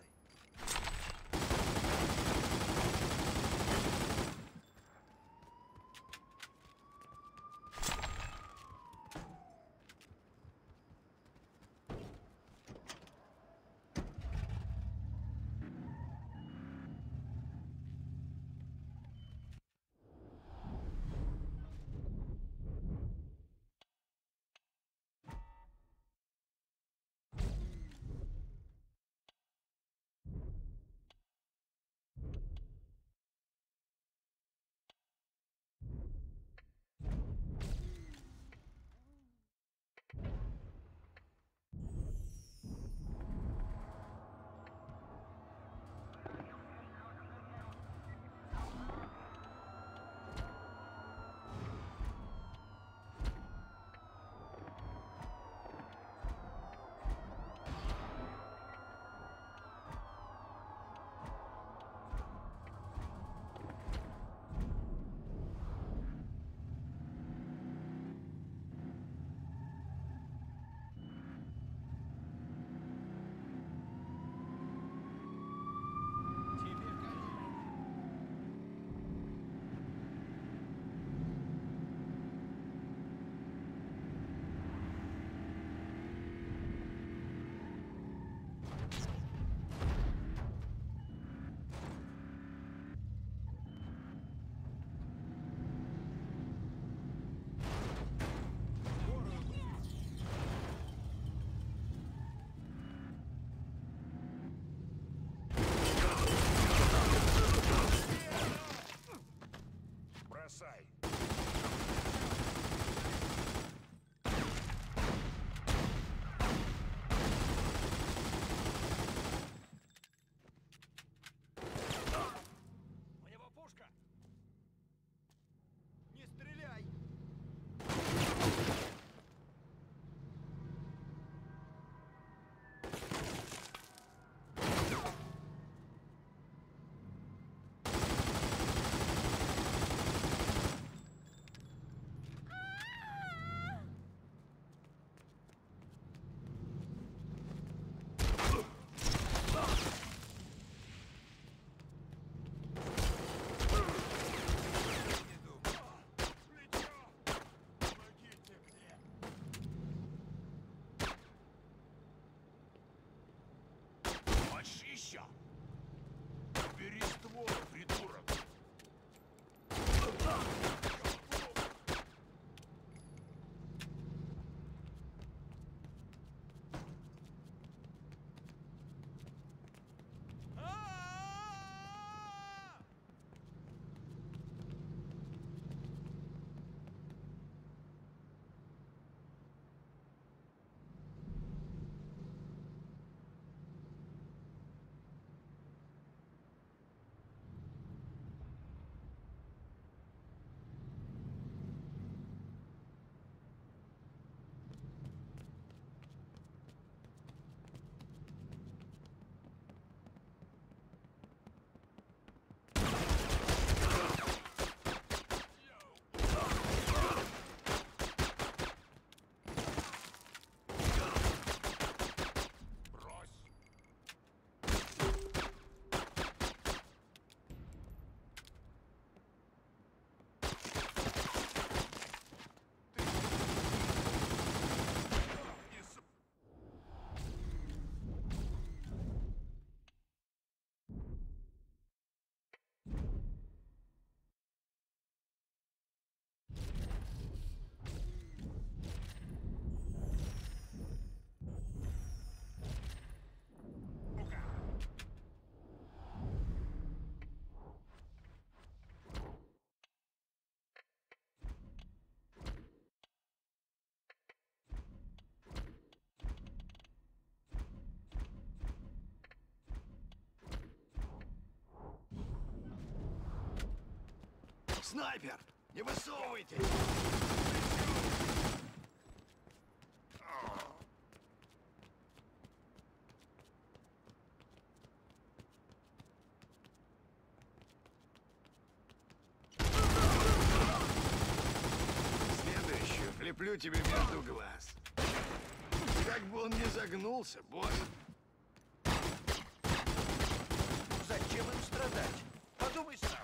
Speaker 19: Бросай.
Speaker 18: У него пушка! Не стреляй!
Speaker 11: снайпер! Не высовывайте! Следующую влеплю тебе между глаз. Как бы он не загнулся, босс.
Speaker 1: Зачем им страдать? Подумай сам.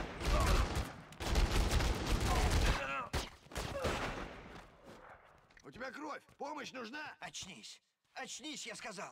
Speaker 11: У тебя кровь. Помощь нужна?
Speaker 1: Очнись. Очнись, я сказал.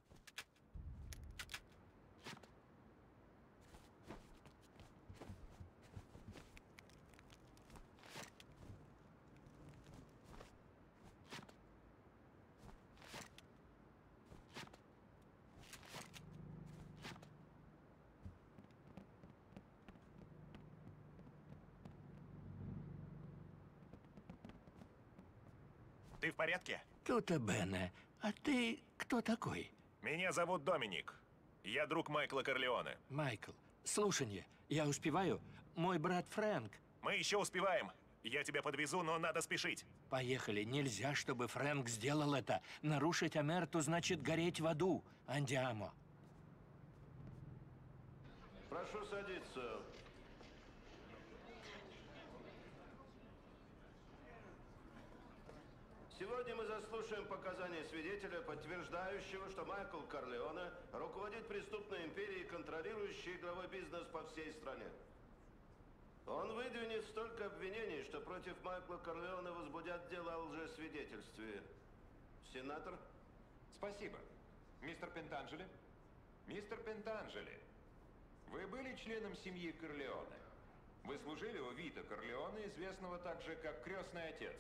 Speaker 2: Ты в порядке?
Speaker 21: Тута Бене, а ты кто такой?
Speaker 2: Меня зовут Доминик. Я друг Майкла Корлеоне.
Speaker 21: Майкл, слушанье, я успеваю? Мой брат Фрэнк.
Speaker 2: Мы еще успеваем. Я тебя подвезу, но надо спешить.
Speaker 21: Поехали. Нельзя, чтобы Фрэнк сделал это. Нарушить Амерту значит гореть в аду. Андиамо.
Speaker 14: Прошу садиться. Сегодня мы заслушаем показания свидетеля, подтверждающего, что Майкл Корлеоне руководит преступной империей, контролирующей игровой бизнес по всей стране. Он выдвинет столько обвинений, что против Майкла Корлеоне возбудят дело о лжесвидетельстве. Сенатор?
Speaker 22: Спасибо. Мистер Пентанджели? Мистер Пентанджели, вы были членом семьи Корлеоне. Вы служили у Вита Корлеоне, известного также как крестный отец.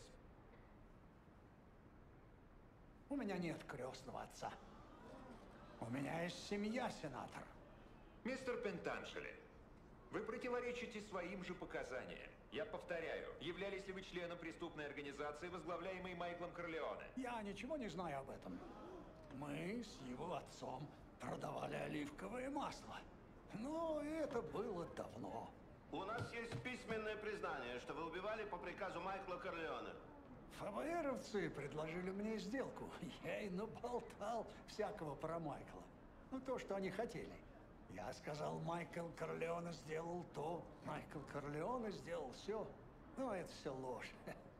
Speaker 23: У меня нет крестного отца. У меня есть семья, сенатор.
Speaker 22: Мистер Пентанджели, вы противоречите своим же показаниям. Я повторяю, являлись ли вы членом преступной организации, возглавляемой Майклом Корлеоне?
Speaker 23: Я ничего не знаю об этом. Мы с его отцом продавали оливковое масло. Но это было давно.
Speaker 14: У нас есть письменное признание, что вы убивали по приказу Майкла Корлеоне.
Speaker 23: ФБРовцы предложили мне сделку. Я и наболтал всякого про Майкла. Ну, то, что они хотели. Я сказал, Майкл Корлеоне сделал то, Майкл Корлеоне сделал все. Ну, это все ложь.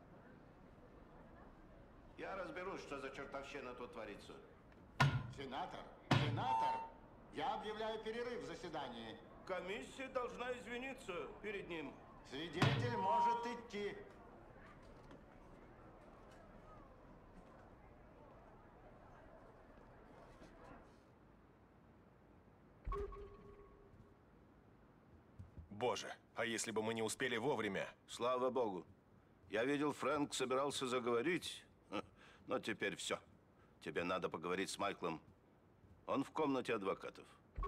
Speaker 14: Я разберусь, что за чертовщина тут творится.
Speaker 24: Сенатор, сенатор, я объявляю перерыв в заседании.
Speaker 14: Комиссия должна извиниться перед ним.
Speaker 24: Свидетель может идти.
Speaker 2: Боже, а если бы мы не успели вовремя?
Speaker 14: Слава богу. Я видел, Фрэнк собирался заговорить, но теперь все. Тебе надо поговорить с Майклом. Он в комнате адвокатов.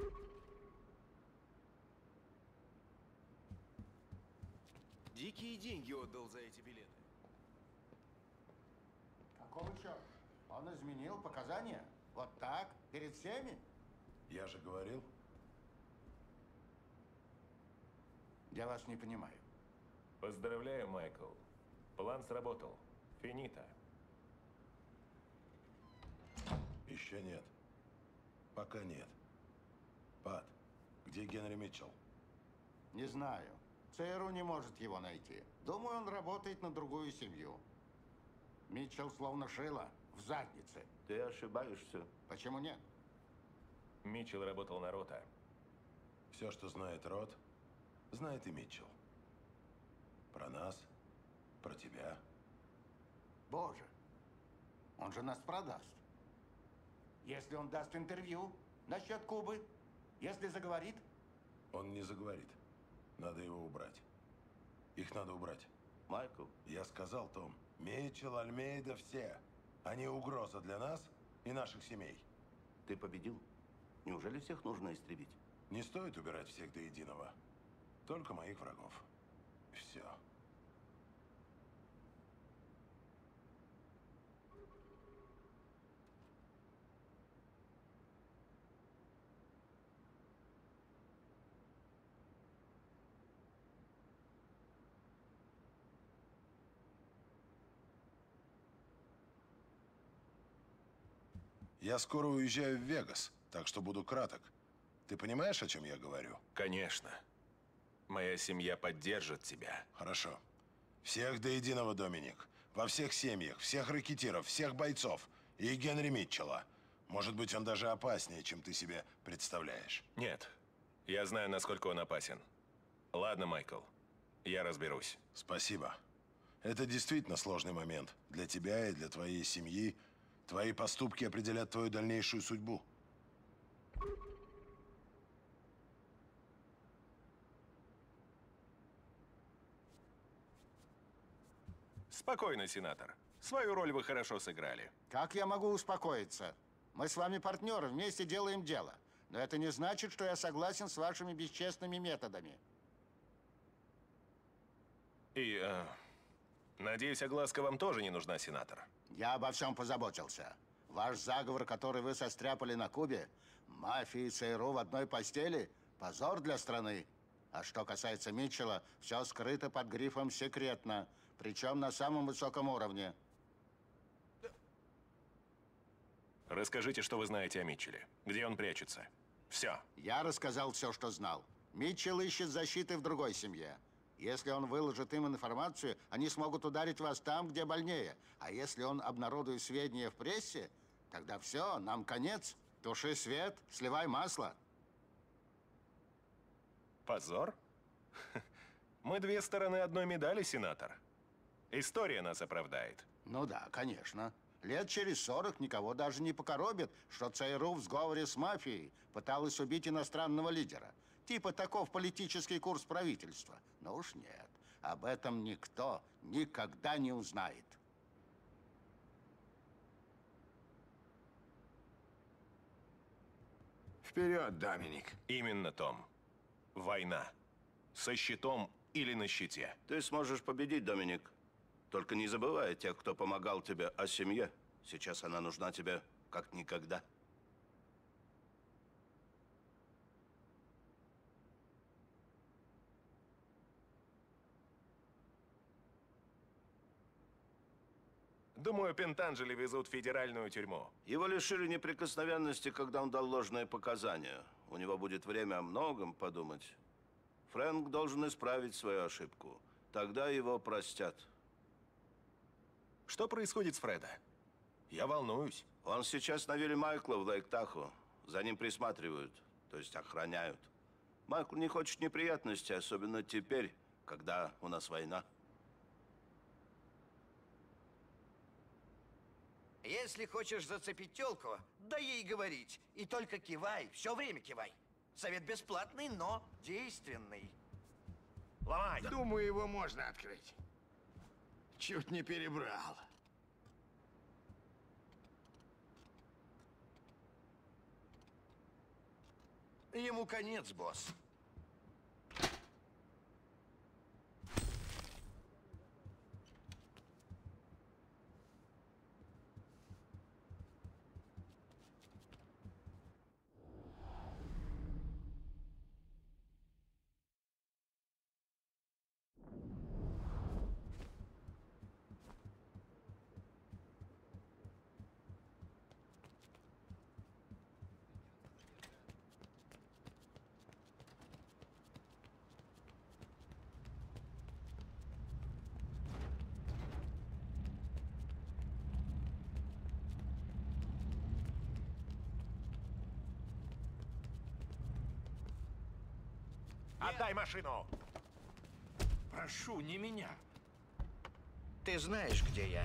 Speaker 25: Дикие деньги отдал за эти билеты.
Speaker 24: Какого черта? Он изменил показания? Вот так? Перед всеми?
Speaker 13: Я же говорил.
Speaker 24: Я вас не понимаю.
Speaker 2: Поздравляю, Майкл. План сработал. Финита.
Speaker 13: Еще нет. Пока нет. Пат, где Генри Митчелл?
Speaker 24: Не знаю. ЦРУ не может его найти. Думаю, он работает на другую семью. Митчелл словно шило в заднице.
Speaker 14: Ты ошибаешься.
Speaker 24: Почему нет?
Speaker 2: Митчелл работал на Рота.
Speaker 13: Все, что знает Рот, знает и Митчелл. Про нас, про тебя.
Speaker 24: Боже, он же нас продаст. Если он даст интервью насчет Кубы, если заговорит...
Speaker 13: Он не заговорит. Надо его убрать. Их надо убрать.
Speaker 14: Майкл?
Speaker 13: Я сказал, Том, Митчелл, Альмейда, все. Они угроза для нас и наших семей.
Speaker 14: Ты победил? Неужели всех нужно истребить?
Speaker 13: Не стоит убирать всех до единого. Только моих врагов. Все. Я скоро уезжаю в Вегас, так что буду краток. Ты понимаешь, о чем я говорю?
Speaker 2: Конечно. Моя семья поддержит тебя.
Speaker 13: Хорошо. Всех до единого, Доминик. Во всех семьях, всех рэкетиров, всех бойцов. И Генри Митчелла. Может быть, он даже опаснее, чем ты себе представляешь.
Speaker 2: Нет. Я знаю, насколько он опасен. Ладно, Майкл. Я разберусь.
Speaker 13: Спасибо. Это действительно сложный момент. Для тебя и для твоей семьи. Твои поступки определят твою дальнейшую судьбу.
Speaker 2: Спокойно, сенатор. Свою роль вы хорошо сыграли.
Speaker 24: Как я могу успокоиться? Мы с вами партнеры, вместе делаем дело. Но это не значит, что я согласен с вашими бесчестными методами.
Speaker 2: И, э, надеюсь, огласка вам тоже не нужна, сенатор.
Speaker 24: Я обо всем позаботился. Ваш заговор, который вы состряпали на Кубе, мафия и ЦРУ в одной постели – позор для страны. А что касается Митчелла, все скрыто под грифом «секретно», причем на самом высоком уровне.
Speaker 2: Расскажите, что вы знаете о Митчелле. Где он прячется? Все.
Speaker 24: Я рассказал все, что знал. Митчелл ищет защиты в другой семье. Если он выложит им информацию, они смогут ударить вас там, где больнее. А если он обнародует сведения в прессе, тогда все, нам конец. Туши свет, сливай масло.
Speaker 2: Позор? Мы две стороны одной медали, сенатор. История нас оправдает.
Speaker 24: Ну да, конечно. Лет через сорок никого даже не покоробит, что ЦРУ в сговоре с мафией пыталась убить иностранного лидера. Типа таков политический курс правительства. Но уж нет, об этом никто никогда не узнает.
Speaker 11: Вперед, Доминик.
Speaker 2: Именно, Том. Война. Со щитом или на щите.
Speaker 14: Ты сможешь победить, Доминик. Только не забывай тех, кто помогал тебе, о семье. Сейчас она нужна тебе как никогда.
Speaker 2: Думаю, Пентанджели везут в федеральную тюрьму.
Speaker 14: Его лишили неприкосновенности, когда он дал ложные показания. У него будет время о многом подумать. Фрэнк должен исправить свою ошибку. Тогда его простят.
Speaker 2: Что происходит с Фредо? Я волнуюсь.
Speaker 14: Он сейчас на вилле Майкла в Лейк-Тахо. За ним присматривают, то есть охраняют. Майкл не хочет неприятностей, особенно теперь, когда у нас война.
Speaker 1: Если хочешь зацепить тёлку, дай ей говорить. И только кивай, все время кивай. Совет бесплатный, но действенный.
Speaker 11: Ломай! Думаю, его можно открыть. Чуть не перебрал.
Speaker 1: Ему конец, босс.
Speaker 2: Отдай машину!
Speaker 21: Прошу, не меня.
Speaker 1: Ты знаешь, где я.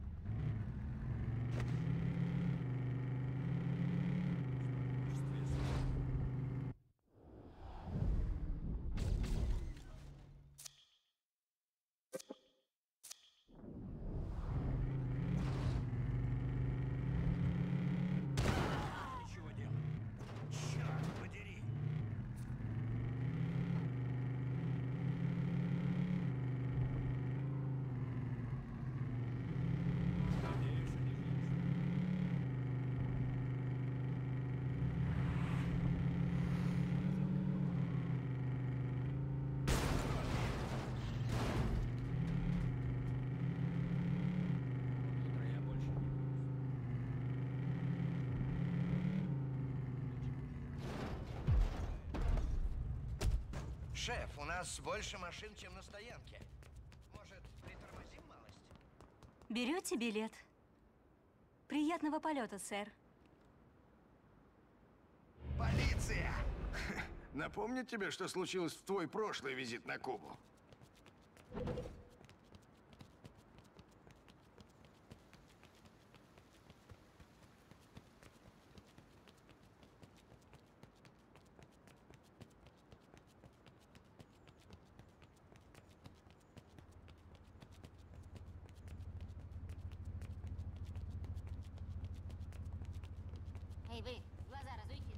Speaker 21: Ничего делать. Черт подери.
Speaker 1: Шеф, у нас больше машин, чем на стоянке. Может, притормозим малость?
Speaker 6: Берете билет? Приятного полета, сэр.
Speaker 11: Полиция! Напомнить тебе, что случилось в твой прошлый визит на Кубу?
Speaker 4: Эй, вы, глаза разуйте.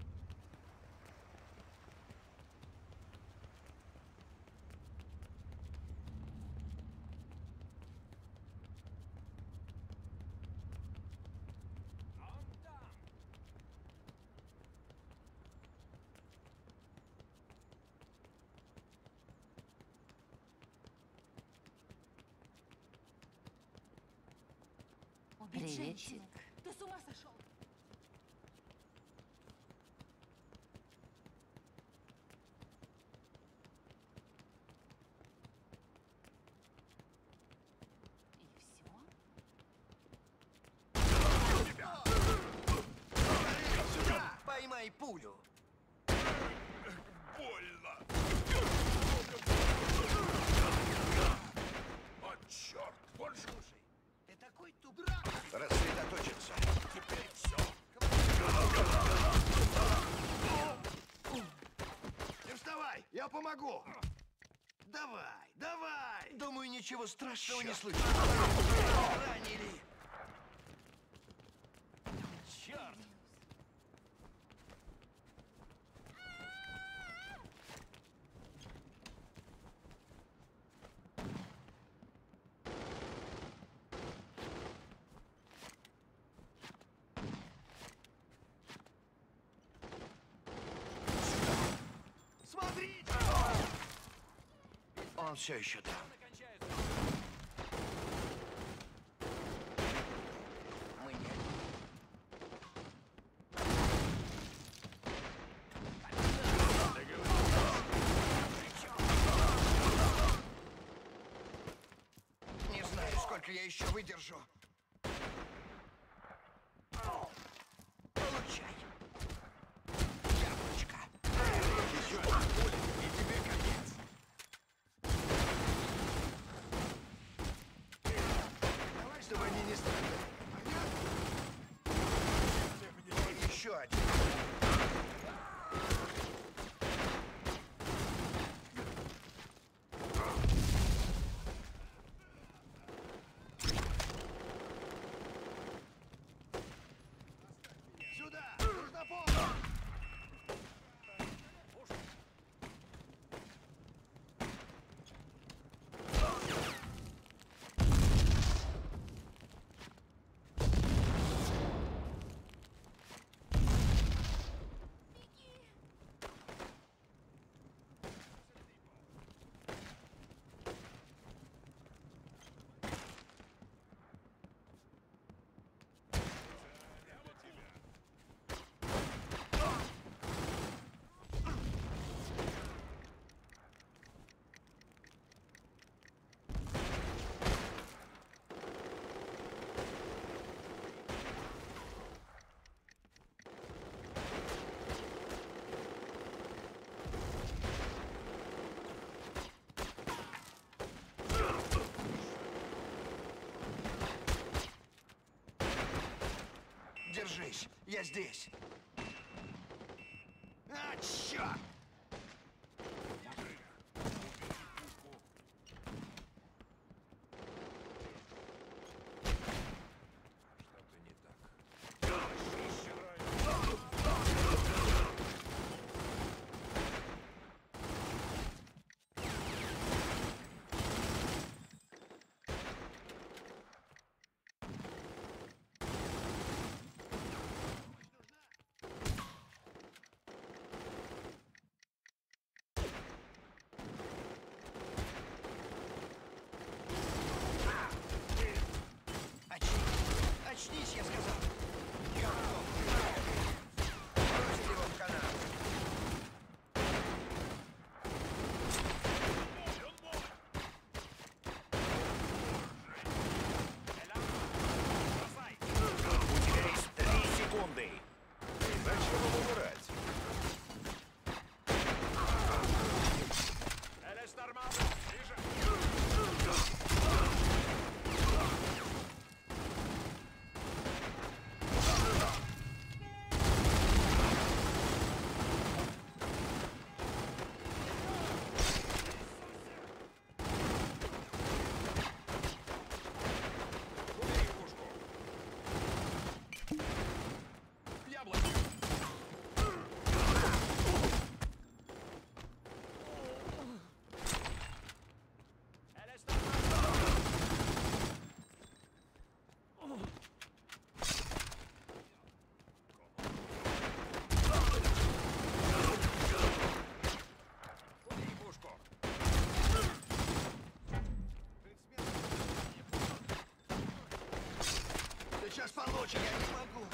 Speaker 5: Убить женщину?
Speaker 6: Ты с ума сошел?
Speaker 1: Сюда! Поймай пулю!
Speaker 19: Больно! О, черт! Больше!
Speaker 1: Ты такой тупрак! Рассредоточиться.
Speaker 19: Теперь все!
Speaker 11: Не вставай, я помогу!
Speaker 1: Давай, давай! Думаю, ничего страшного не слышно. Ранили!
Speaker 20: Черт!
Speaker 1: Смотрите! Он все еще там. Мы не Не знаю, сколько я еще выдержу. Получай. Яблочко.
Speaker 11: Еще одна пуля, и тебе конец. Давай, чтобы они не страдали. Понятно?
Speaker 1: Еще один.
Speaker 11: Сюда! Нужна помощь!
Speaker 1: Держись, я здесь. А, черт!
Speaker 11: получишь!
Speaker 1: Я не могу!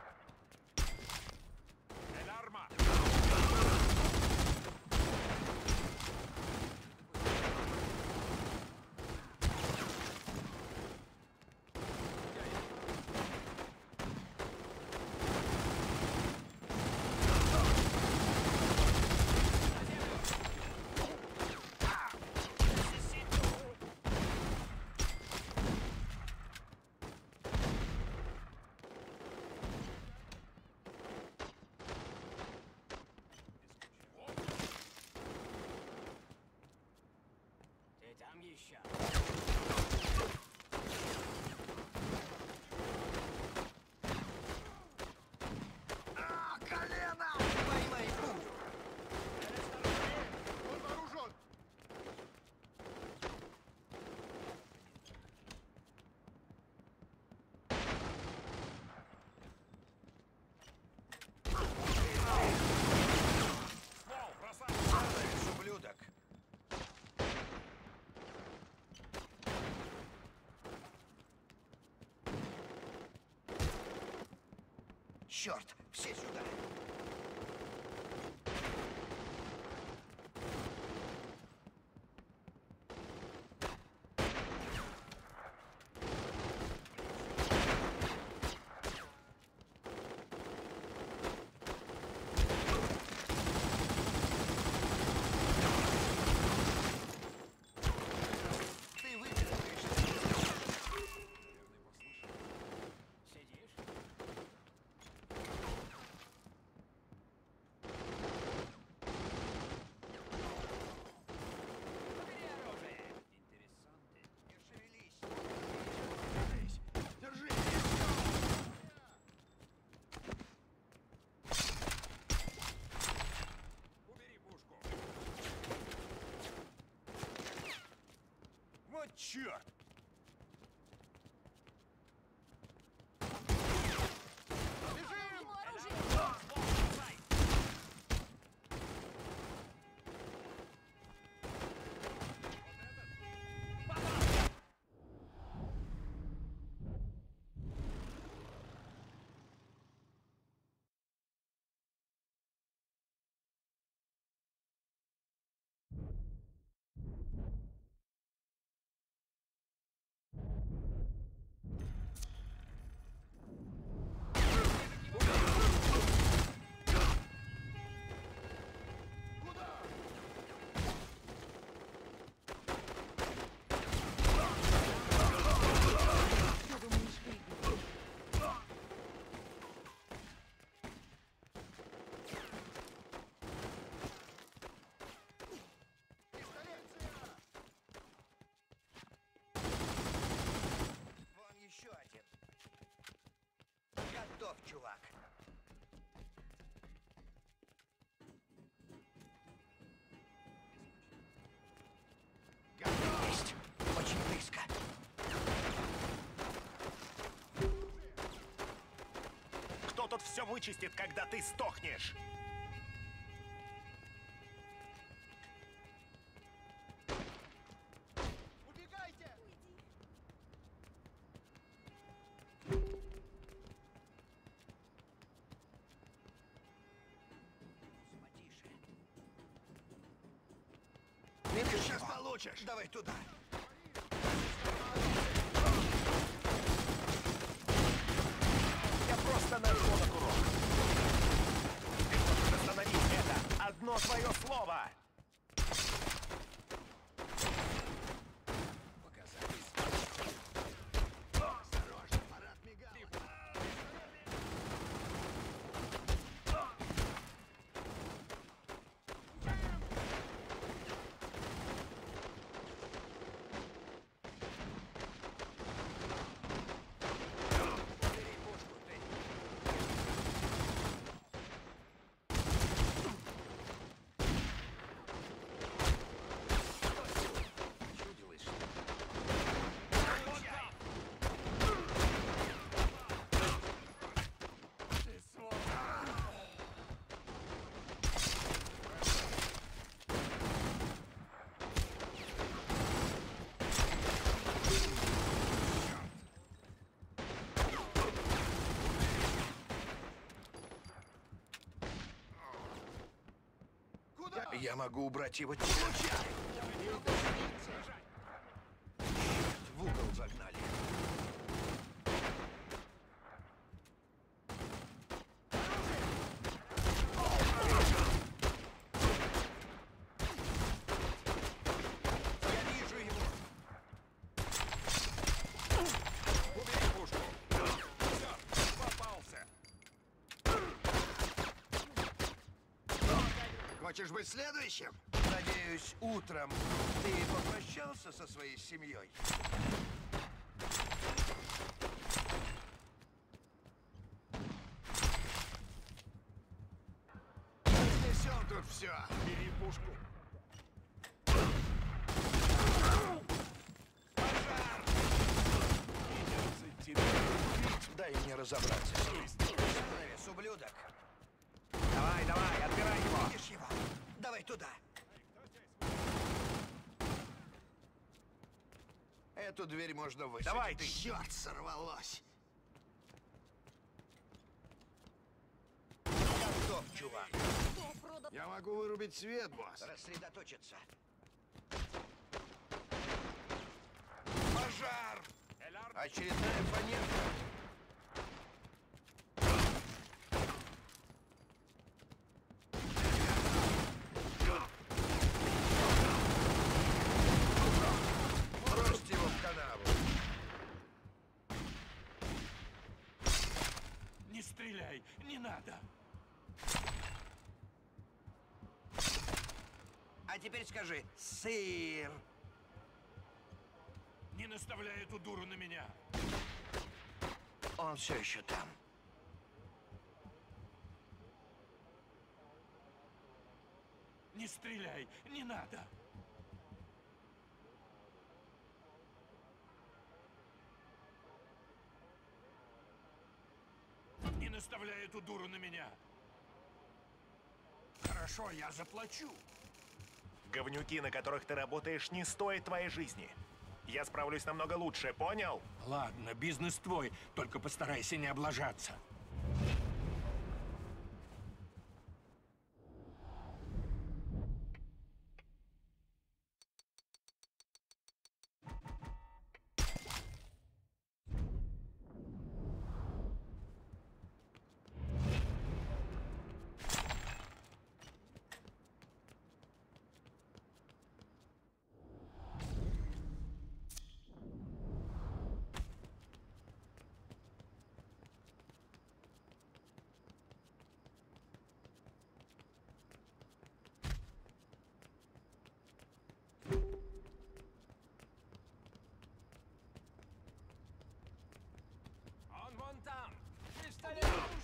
Speaker 19: Эларма!
Speaker 3: Ты там еще?
Speaker 11: А, колено! Поймай пулю! Он вооружен!
Speaker 19: Ствол, бросай!
Speaker 1: Падаешь, ублюдок! Черт! Все сюда! Ты выписываешься!
Speaker 3: Сидишь? Убери оружие! Интересанты.
Speaker 1: Не шевелись!
Speaker 11: Держи!
Speaker 19: Убери пушку!
Speaker 2: Вот черт!
Speaker 1: Вон еще один! Готов, чувак! Есть! Очень близко!
Speaker 2: Кто тут все вычистит, когда ты стохнешь?
Speaker 11: Убегайте!
Speaker 1: Видишь
Speaker 11: Сейчас
Speaker 1: его?
Speaker 11: получишь!
Speaker 1: Давай туда!
Speaker 2: Я просто нажму на курок. Ты можешь остановить это. Одно твое слово.
Speaker 11: Осторожно, аппарат мигал!
Speaker 1: Я могу убрать его теперь. В угол загнали. Я вижу его.
Speaker 19: Убери пушку. Все, попался.
Speaker 1: Хочешь быть следующим? Надеюсь, утром ты попрощался со своей семьей? Разнесем тут все.
Speaker 19: Бери пушку.
Speaker 1: Дай мне разобраться с ним. Становись, ублюдок. Давай, давай, отбирай его. Видишь его? Давай туда. Эту дверь можно высадить.
Speaker 11: Давай, ты.
Speaker 1: Черт, сорвалось. Готов, чувак.
Speaker 11: Я могу вырубить свет, босс.
Speaker 1: Рассредоточиться. Пожар! Очередная фанерка. Бросьте его в канаву.
Speaker 19: Не стреляй, не надо.
Speaker 1: А теперь скажи, сыр.
Speaker 19: Не наставляй эту дуру на меня.
Speaker 1: Он все еще там.
Speaker 19: Не стреляй, не надо. Не наставляй эту дуру на меня.
Speaker 11: Хорошо, я заплачу.
Speaker 2: Говнюки, на которых ты работаешь, не стоят твоей жизни. Я справлюсь намного лучше, понял?
Speaker 21: Ладно, бизнес твой, только постарайся не облажаться.
Speaker 3: Он вон там! Пистолет!